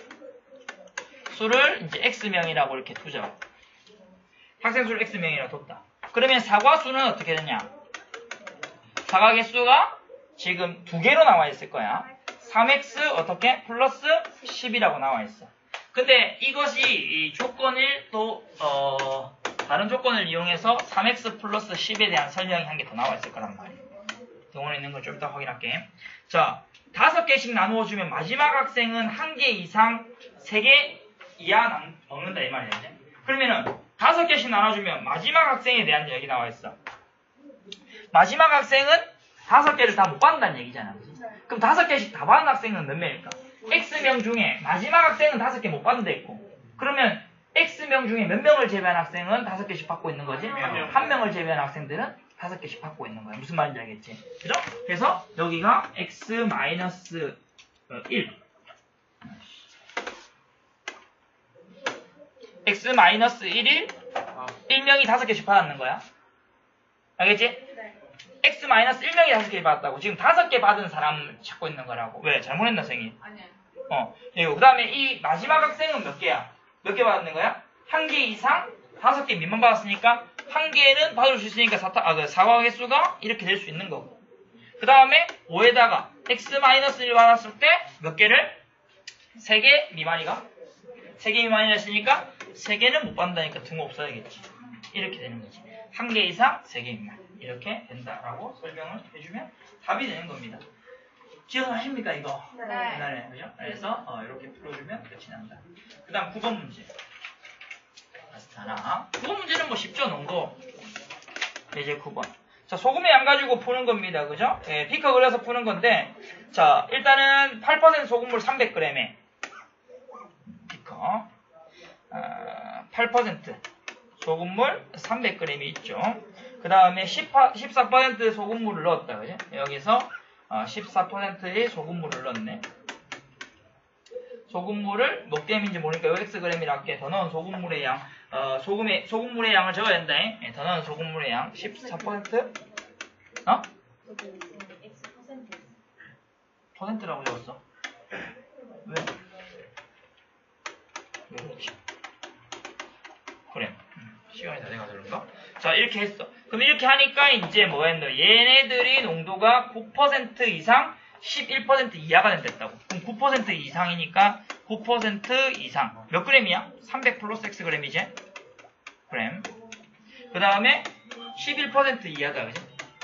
수를 이제 x명이라고 이렇게 두죠. 학생 수를 x명이라고 뒀다. 그러면 사과 수는 어떻게 되냐? 사과 개수가 지금 두 개로 나와 있을 거야. 삼 엑스 어떻게? 플러스 십이라고 나와 있어. 근데 이것이 이 조건을 또 어, 다른 조건을 이용해서 삼 엑스 플러스 십에 대한 설명이 한 개 더 나와 있을 거란 말이에요. 동원에 있는 걸 좀 이따 확인할게. 자, 다섯 개씩 나누어 주면 마지막 학생은 한 개 이상 세 개 이하 남, 먹는다 이 말이야. 이제. 그러면은 다섯 개씩 나눠주면 마지막 학생에 대한 얘기 나와 있어. 마지막 학생은 다섯 개를 다 못 받는다는 얘기잖아. 그치? 그럼 다섯 개씩 다 받는 학생은 몇 명일까? X명 중에 마지막 학생은 다섯 개 못 받는 데 있고. 그러면 X명 중에 몇 명을 제외한 학생은 다섯 개씩 받고 있는 거지? 한 명을 제외한 학생들은 다섯 개씩 받고 있는 거야. 무슨 말인지 알겠지? 그죠? 그래서 여기가 X 마이너스 일. X 마이너스 일이 일 명이 다섯 개씩 받았는 거야. 알겠지? 네. X 마이너스 일 명이 다섯 개 받았다고. 지금 다섯 개 받은 사람을 찾고 있는 거라고. 왜? 잘못했나, 선생님? 아니야. 어. 그리고 그 다음에 이 마지막 학생은 몇 개야? 몇 개 받았는 거야? 한 개 이상? 다섯 개 미만 받았으니까 한 개는 받을 수 있으니까 사타, 아, 그 사과 개수가 이렇게 될 수 있는 거고. 그 다음에 오에다가 X 마이너스 일 받았을 때 몇 개를? 세 개 미만이가? 세 개 미만이라 했으니까 세 개는 못 받는다니까 등호 없어야겠지. 이렇게 되는 거지. 한 개 이상, 세 개 미만. 이렇게 된다라고 설명을 해주면 답이 되는 겁니다. 기억하십니까 이거? 네. 옛날에 그죠? 그래서 어, 이렇게 풀어주면 끝이 난다. 그 다음 구 번 문제. 라스트 하나. 구 번 문제는 뭐 쉽죠, 농도. 이제 구 번. 자, 소금의 양 가지고 푸는 겁니다. 그죠? 예, 피커 그려서 푸는 건데, 자, 일단은 팔 퍼센트 소금물 삼백 그램에 피커 어, 팔 퍼센트 소금물 삼백 그램이 있죠. 그 다음에 십사 퍼센트 소금물을 넣었다. 그죠? 여기서 십사 퍼센트의 소금물을 넣었네. 소금물을 몇 g인지 모르니까 요 Xg이라 할게. 더 넣은 소금물의 양, 어, 소금의, 소금물의 양을 적어야 된다. 예, 더 넣은 소금물의 양 십사 퍼센트? 어? X 퍼센트. 퍼센트라고 적었어. 왜? 왜 그렇지? 그래. 음, 시간이 다 돼가지고 그런가? 자, 이렇게 했어. 그럼 이렇게 하니까 이제 뭐 했노? 얘네들이 농도가 구 퍼센트 이상 십일 퍼센트 이하가 된댔다고. 그럼 구 퍼센트 이상이니까 구 퍼센트 이상. 몇 그램이야? 삼백 플러스 X 그램이지? 그램. 그 다음에 십일 퍼센트 이하다. 그지?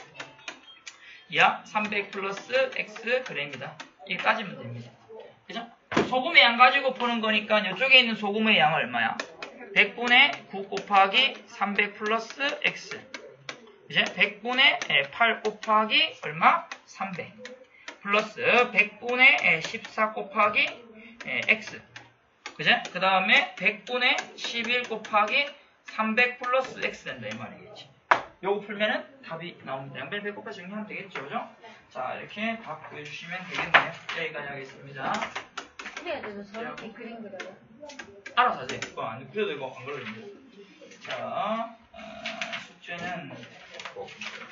이하 삼백 플러스 X 그램이다. 이게 따지면 됩니다. 그죠? 소금의 양 가지고 푸는 거니까 이쪽에 있는 소금의 양은 얼마야? 백분의 구 곱하기 삼백 플러스 X. 이제 백분의 팔 곱하기 얼마? 삼백. 플러스 백분의 십사 곱하기 X. 그제? 그 다음에 백분의 십일 곱하기 삼백 플러스 X 된다. 이 말이겠지. 요거 풀면은 답이 나옵니다. 양변 백 곱해서 정리하면 되겠죠. 그죠? 자, 이렇게 답 보여주시면 되겠네요. 여기까지 하겠습니다. 그래도 저렇게 그림 그려요. 알아서 하세요. 이거 안 그래도 이거 안 그려집니다. 자, 어, 숙제는 꼭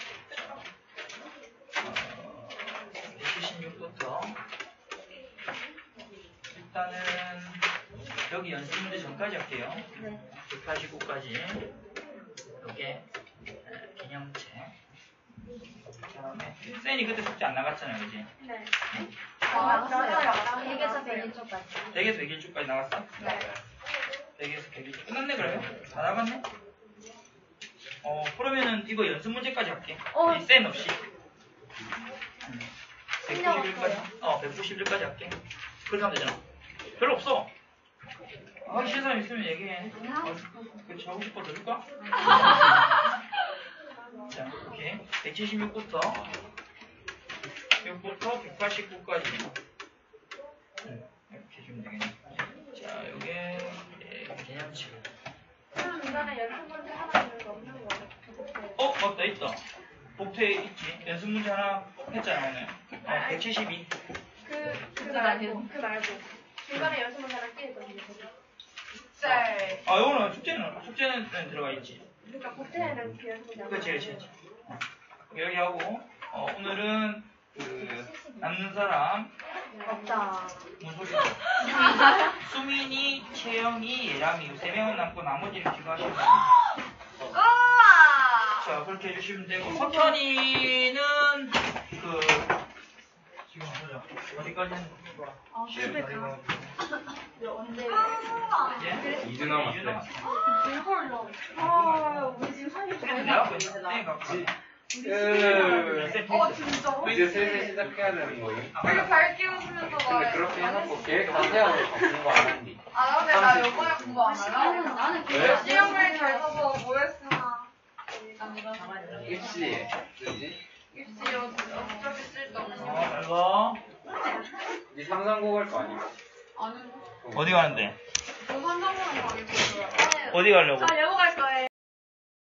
어, 백칠십육부터 일단은 여기 연습 문제 전까지 할게요. 네. 백팔십구까지 이게 개념책. 그다음에 쌤이 그때 숙제 안 나갔잖아요, 그지? 네. 아, 나갔어요. 백에서 백일 초까지. 백에서 백일 주까지 나갔어? 네. 백에서 백일 주 끝났네 그래요? 다 나갔네? 어 그러면은 이거 연습 문제까지 할게. 어. 이 쌤 없이. 음. 백구십일까지. 어 백구십일까지 할게. 그렇게 하면 되잖아. 별로 없어. 하기 싫은 사람 있으면 얘기해. 어, 그치 하고 싶어 들을까? 자, 오케이. 백칠십육부터 육부터 백팔십구까지 음, 이렇게 해주면 되겠네. 자, 요게 예, 개념책. 그럼 이번에 연습 문제 하나 있는 거 없는 거예요? 어, 맞다, 있다. 복퇴 있지. 연습 문제 하나 했잖아, 오늘. 어, 백칠십이. 그, 그 말고, 그 말고. 중간에 연습 문제 하나 끼거든요. 네. 아, 요거는 숙제는, 숙제는 들어가 있지. 그러니까 복태에는 그 연습 문제 하나. 그렇지, 그렇지, 그렇지. 어. 여기 하고, 어, 오늘은 그, 남는 사람, 없다. 무슨 소리야? 수민이, 채영이, 예람이 세 명은 남고 나머지를 기도하시면 됩니다. 우와! 자, 그렇게 해주시면 되고, 석현이는 그, 지금 보자. 어디까지 했는 거야? 아, 실패 다 언제? 이제? 이 주 남았어요. 이 주 남았어. 이걸로. 아, 우리 지금 사실 그래서 잘 내가 나왔어. 그냥 쌤이 갖고 으, 어, 진짜로? 이제 슬슬 시작해야 되는 거예요. 되게 밝게 웃으면서 근데 말해. 그렇게 해놓고 계획 다 세워서 공부 안 했니? 아, 근데 나 요번에 공부 안 나는 할래? 나는 왜? 그냥 시험을 잘 써서 뭐 했으나. 입시에 쓰지? 입시 어차피 쓸데없는 어, 잘 가. 네 상상고 갈 거 아니야? 아니, 어디 가는데? 저 선정보는 가겠어요. 어디 가려고? 아, 영어 갈 거예요.